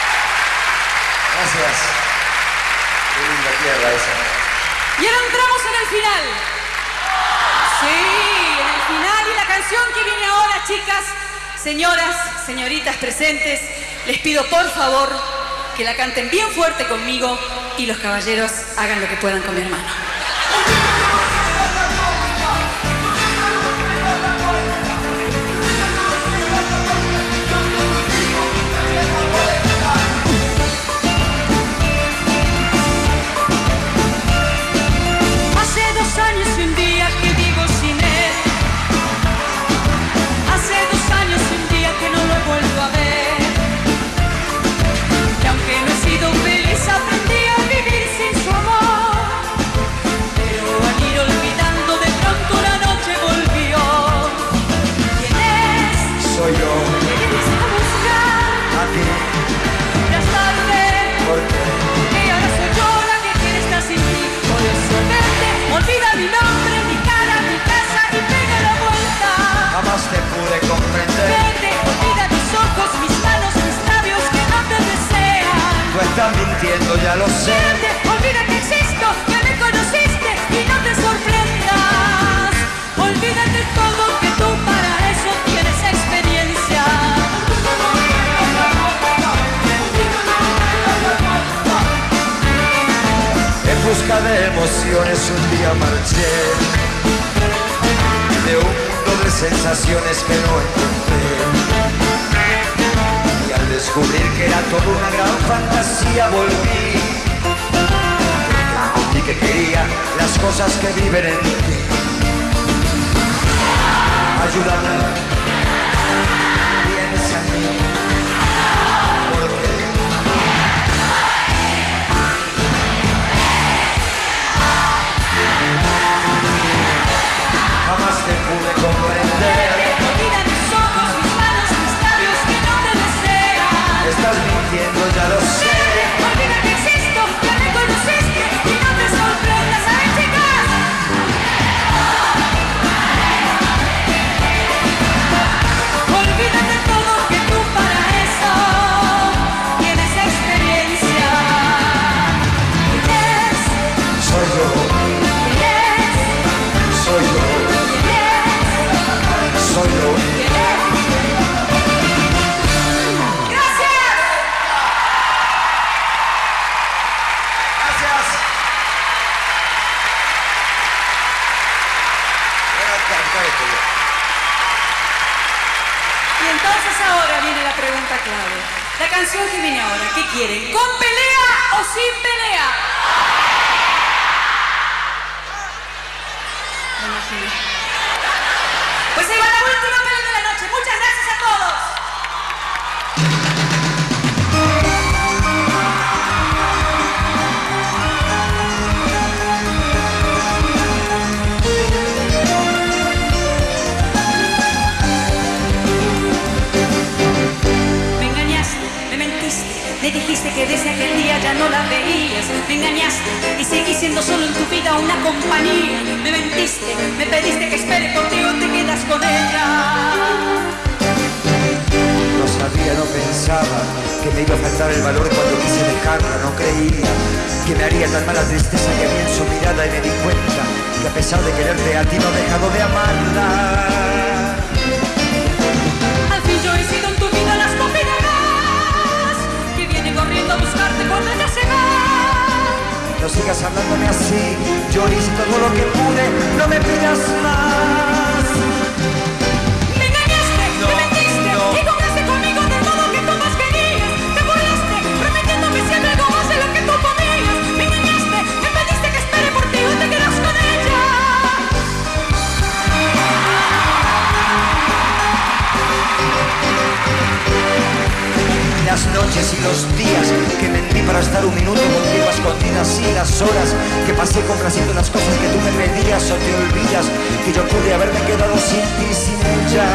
Gracias. Qué linda tierra esa. Y ahora entramos en en el final. Sí, en el final. Y la canción que viene ahora, chicas, señoras, señoritas presentes, les pido por favor que la canten bien fuerte conmigo y los caballeros hagan lo que puedan con mi hermano. Hace 2 años y un día que vivo sin él. Hace 2 años y un día que no lo he vuelto a ver. Que aunque no he sido feliz aprendí a vivir sin su amor. Pero al ir olvidando de pronto una noche volvió. ¿Quién es? Soy yo. ¿Me vienes a buscar? ¿A ti? Ya es tarde. ¿Por qué? Que ahora soy yo la que quiere estar sin ti. Por eso vete, olvida mi nombre, mi cara, mi casa y pega la vuelta. Jamás te pude comprender. Vete, olvida mis ojos, mis manos, mis labios que no te desean. Tú estás mintiendo, ya lo sé. Vete, olvida que existo, que me conociste y no te sorprendas. Olvídate todo que tú para eso tienes experiencia. En busca de emociones un día marché de un mundo de sensaciones que no encontré. Y al descubrir que era todo una gran fantasía volví. Y que quería las cosas que viven en ti. Ayúdame, piensa en mí. Porque jamás te pude comprender. Olvida mis ojos, mis manos, mis labios que no te desean. Estás mintiendo, ya lo sé. Olvida que existo, que me conociste y no te sorprendas. ¿Saben, chicas? Olvídate todo que tú para eso tienes experiencia. ¿Quién es? Soy yo, ¿Quién es? soy yo, ¿Quién es? soy yo. ¡Gracias! Gracias. Y entonces ahora viene la pregunta clave. La canción que viene ahora, ¿qué quieren? ¿Con pelea o sin pelea? Me imagino. Pues ahí va la última pelea de la noche. Muchas gracias a todos. Me engañaste, me mentiste, me dijiste que desde aquel día ya no la veías. Me engañaste y seguí siendo solo en tu vida una compañía. Me mentiste, me pediste que espere contigo, te quedas con ella. No sabía, no pensaba que me iba a faltar el valor cuando quise dejarla. No creía que me haría tan mala tristeza que vi en su mirada y me di cuenta que a pesar de quererte a ti no he dejado de amarla. Al fin yo he sido en tu vida la estúpida más que viene corriendo a buscarte cuando ella se va. No sigas hablándome así, yo hice todo lo que pude, no me pidas más. Me engañaste, No, me mentiste no. y jugaste conmigo de todo que tú más querías. Te burlaste, prometiéndome siempre algo más de lo que tú podías. Me engañaste, me pediste que espere por ti y te quedas con ella. Las noches y los días que mentí para estar un minuto contigo a escondidas y las horas que pasé complaciendo las cosas que tú me pedías o te olvidas que yo pude haberme quedado sin ti, sin ella.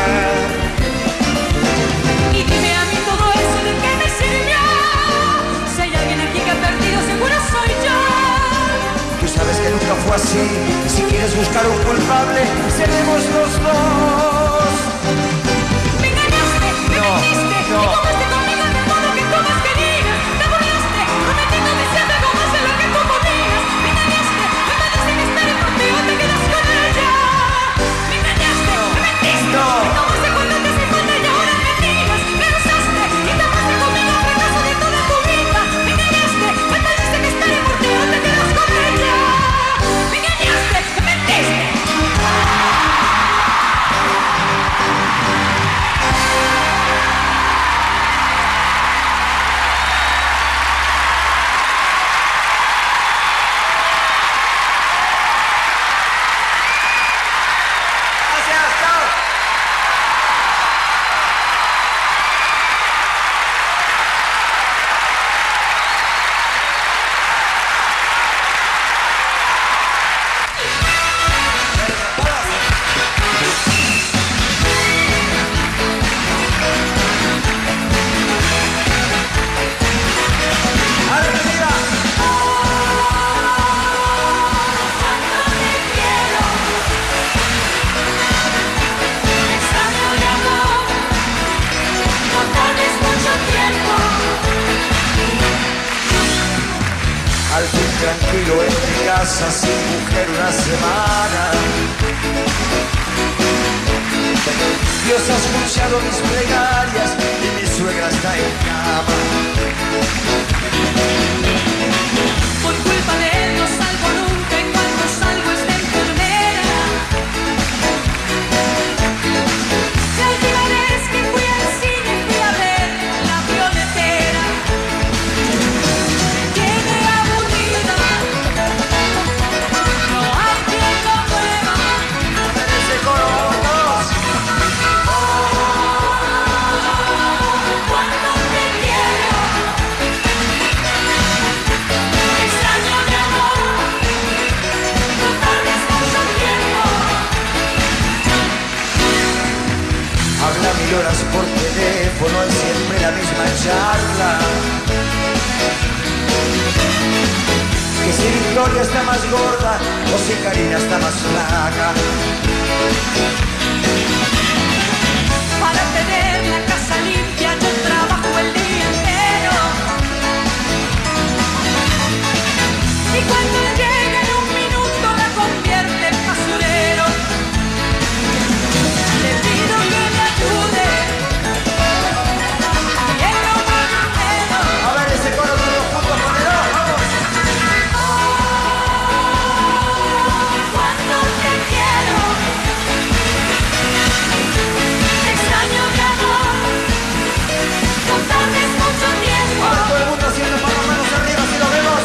Y dime a mí todo eso de qué me sirvió. Si hay alguien aquí que ha perdido, seguro soy yo. Tú sabes que nunca fue así. Si quieres buscar un culpable, seremos los dos. Me engañaste, me mentiste y jugaste conmigo de todo que tú más querías. Te burlaste, prometiéndome siempre algo más de lo que tú podías. Me engañaste, me pediste que casa sin mujer una semana. Dios ha escuchado mis plegarias y mi suegra está en cama. Por culpa de él no salgo nunca y cuando salgo es de enfermera. La última vez que fui al cine fui a ver La Violetera. Me tiene aburrida, no hay quien lo mueva. Ese coro, vamos todos. Cuando te quiero, extraño mi amor, no tardes mucho tiempo. Habla 1000 horas por teléfono y siempre la misma charla. Que si Victoria está más gorda o si Karina está más flaca. Para tener la casa limpia yo trabajo el día entero. Y cuando llega en un minuto la convierte en basurero. Le pido que me ayude y él no me dinero. A ver ese coro todos juntos con el ojo, vamos. Cuando te quiero, extraño mi amor, no tardes mucho tiempo. Ahora todo el mundo haciendo palmas, manos arriba, si lo vemos.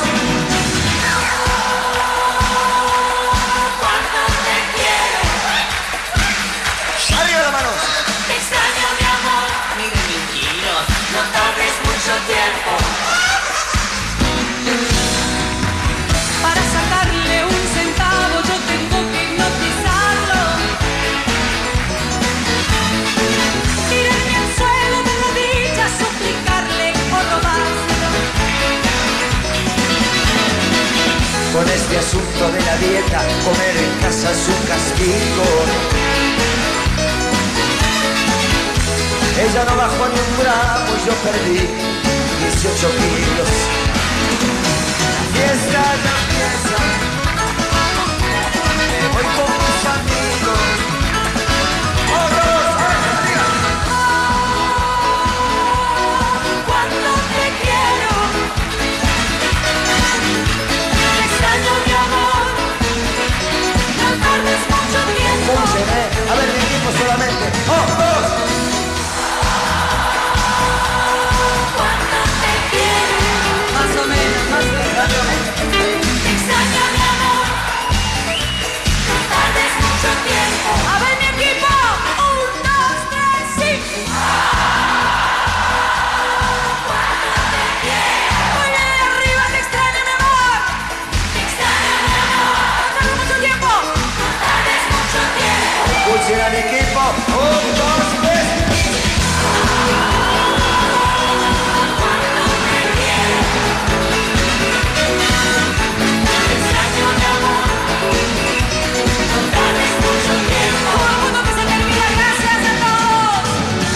Cuando te quiero, Arriba las manos. extraño mi amor, miren mi giro, no tardes mucho tiempo. Para sacarle un centavo yo tengo que hipnotizarlo. Tirarme al suelo de rodillas, suplicarle o robárselo. Con este asunto de la dieta, comer en casa es un castigo. Ella no bajó ni un gramo y yo perdí 18 kilos. La fiesta ya empieza, me voy con mis amigos. ¡Todos! ¡Arriba! Cuando te quiero, extraño mi amor, no tardes mucho tiempo. Escuchen, a ver, mi equipo solamente. ¡Oh, todos! Cuando te quiero, más o menos, extraño mi amor, no tardes mucho tiempo. A ver mi equipo, 1, 2, 3, sí. Cuando te quiero, muy bien arriba, te extraño mi amor, te extraño mi amor, no tardes mucho tiempo, no tardes mucho tiempo. Escuchen al equipo. 1, 2, 3. Extraño mi amor, no tardes mucho tiempo. Todo el mundo que se termina, gracias a todos.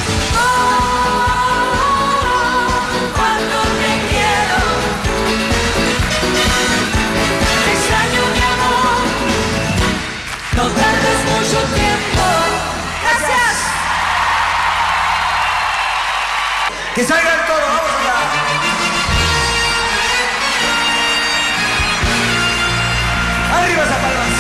Cuando te quiero, extraño mi amor, no tardes mucho tiempo. Gracias. Que salgan todos, vamos allá. Arriba esas palmas.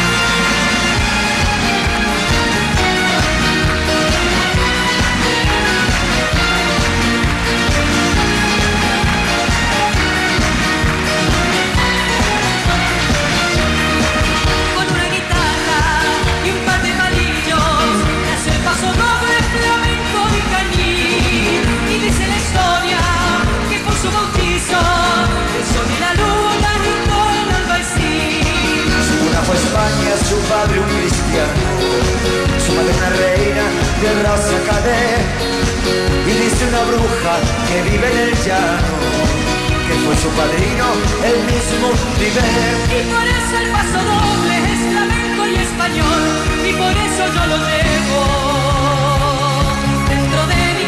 Con una guitarra y un par de palillos nació el paso doble flamenco de Cañí. Y dice la historia que por su bautizo el sol y la luna juntaron al Albaicín. Su cuna fue España, su padre un cristiano, su madre una reina de raza cadé. Y dice una bruja que vive en el llano, que fue su padrino el mismo Viver. Y por eso el paso doble es flamenco y español, y por eso yo lo llevo dentro de mi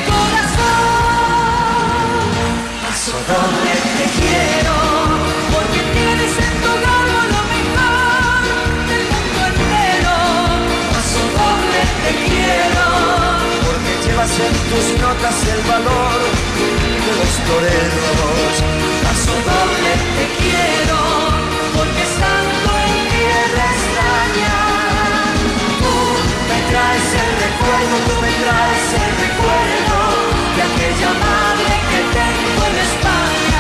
corazón. Paso doble te quiero, porque tienes en tu garbo lo notas el valor de los toreros. Paso doble te quiero, porque estando en tierra extraña, tú me traes el recuerdo, tú me traes el recuerdo de aquella madre que tengo en España.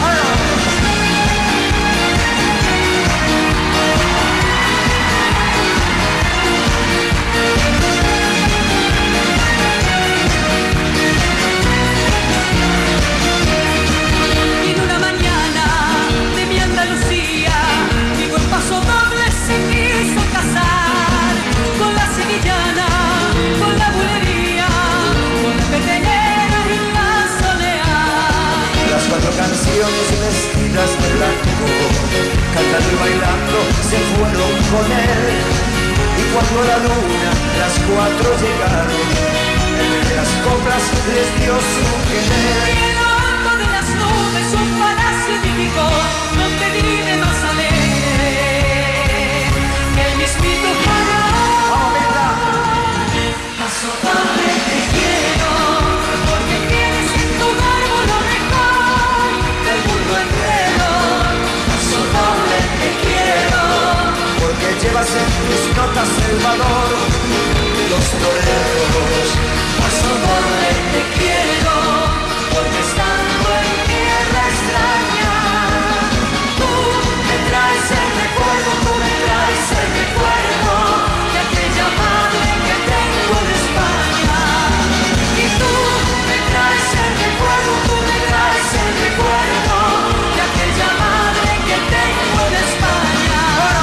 Y en una mañana de mi Andalucía, mi buen paso doble se quiso casar con la sevillana, con la bulería, con la petenera y la soleá. Las cuatro canciones vestidas de blanco, cantando y bailando, se fueron con él. Y cuando la luna, las cuatro llegaron, el de las coplas les dio su querer. Y en lo alto de las nubes un palacio edificó, donde vive más alegre que el mismito Faraón. Paso doble te quiero, porque tienes en tu garbo lo mejor del mundo entero. Paso doble te quiero, Porque llevas en tus notas el valor de los toreros. paso doble te quiero, porque estando en tierra extraña, tú me traes el recuerdo, tú me traes el recuerdo de aquella madre que tengo en España. Y tú me traes el recuerdo, tú me traes el recuerdo de aquella madre que tengo en España.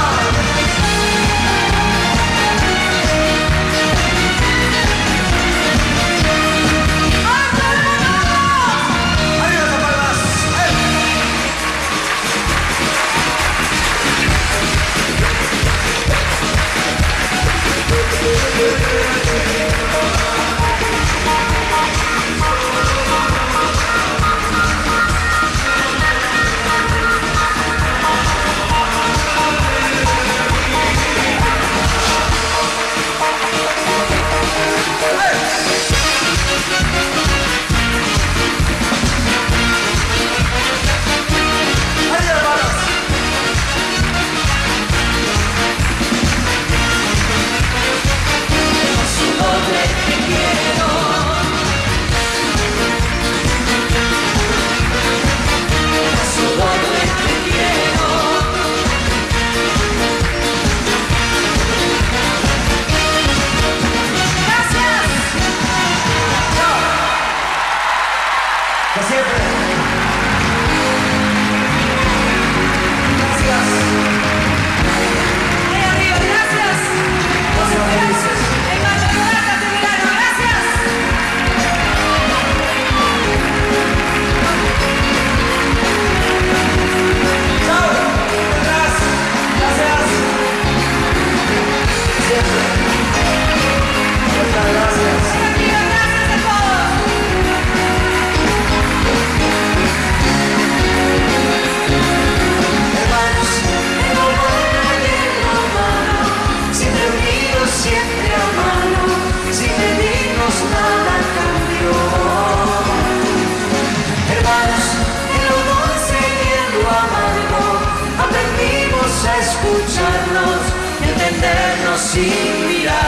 Paso doble te quiero, paso doble te quiero. Gracias. Que siempre. Gracias. Ahí arriba, gracias. Los esperamos en Madrugada de Verano, gracias. Chao. Atrás. Gracias. Siempre. Muchas gracias. Ahí arriba, gracias a todos. Hermanos, En lo bueno y en lo malo, siempre unidos, siempre a mano, sin pedirnos nada a cambio. Hermanos, en lo dulce y en lo amargo, aprendimos a escucharnos y entendernos sin mirar.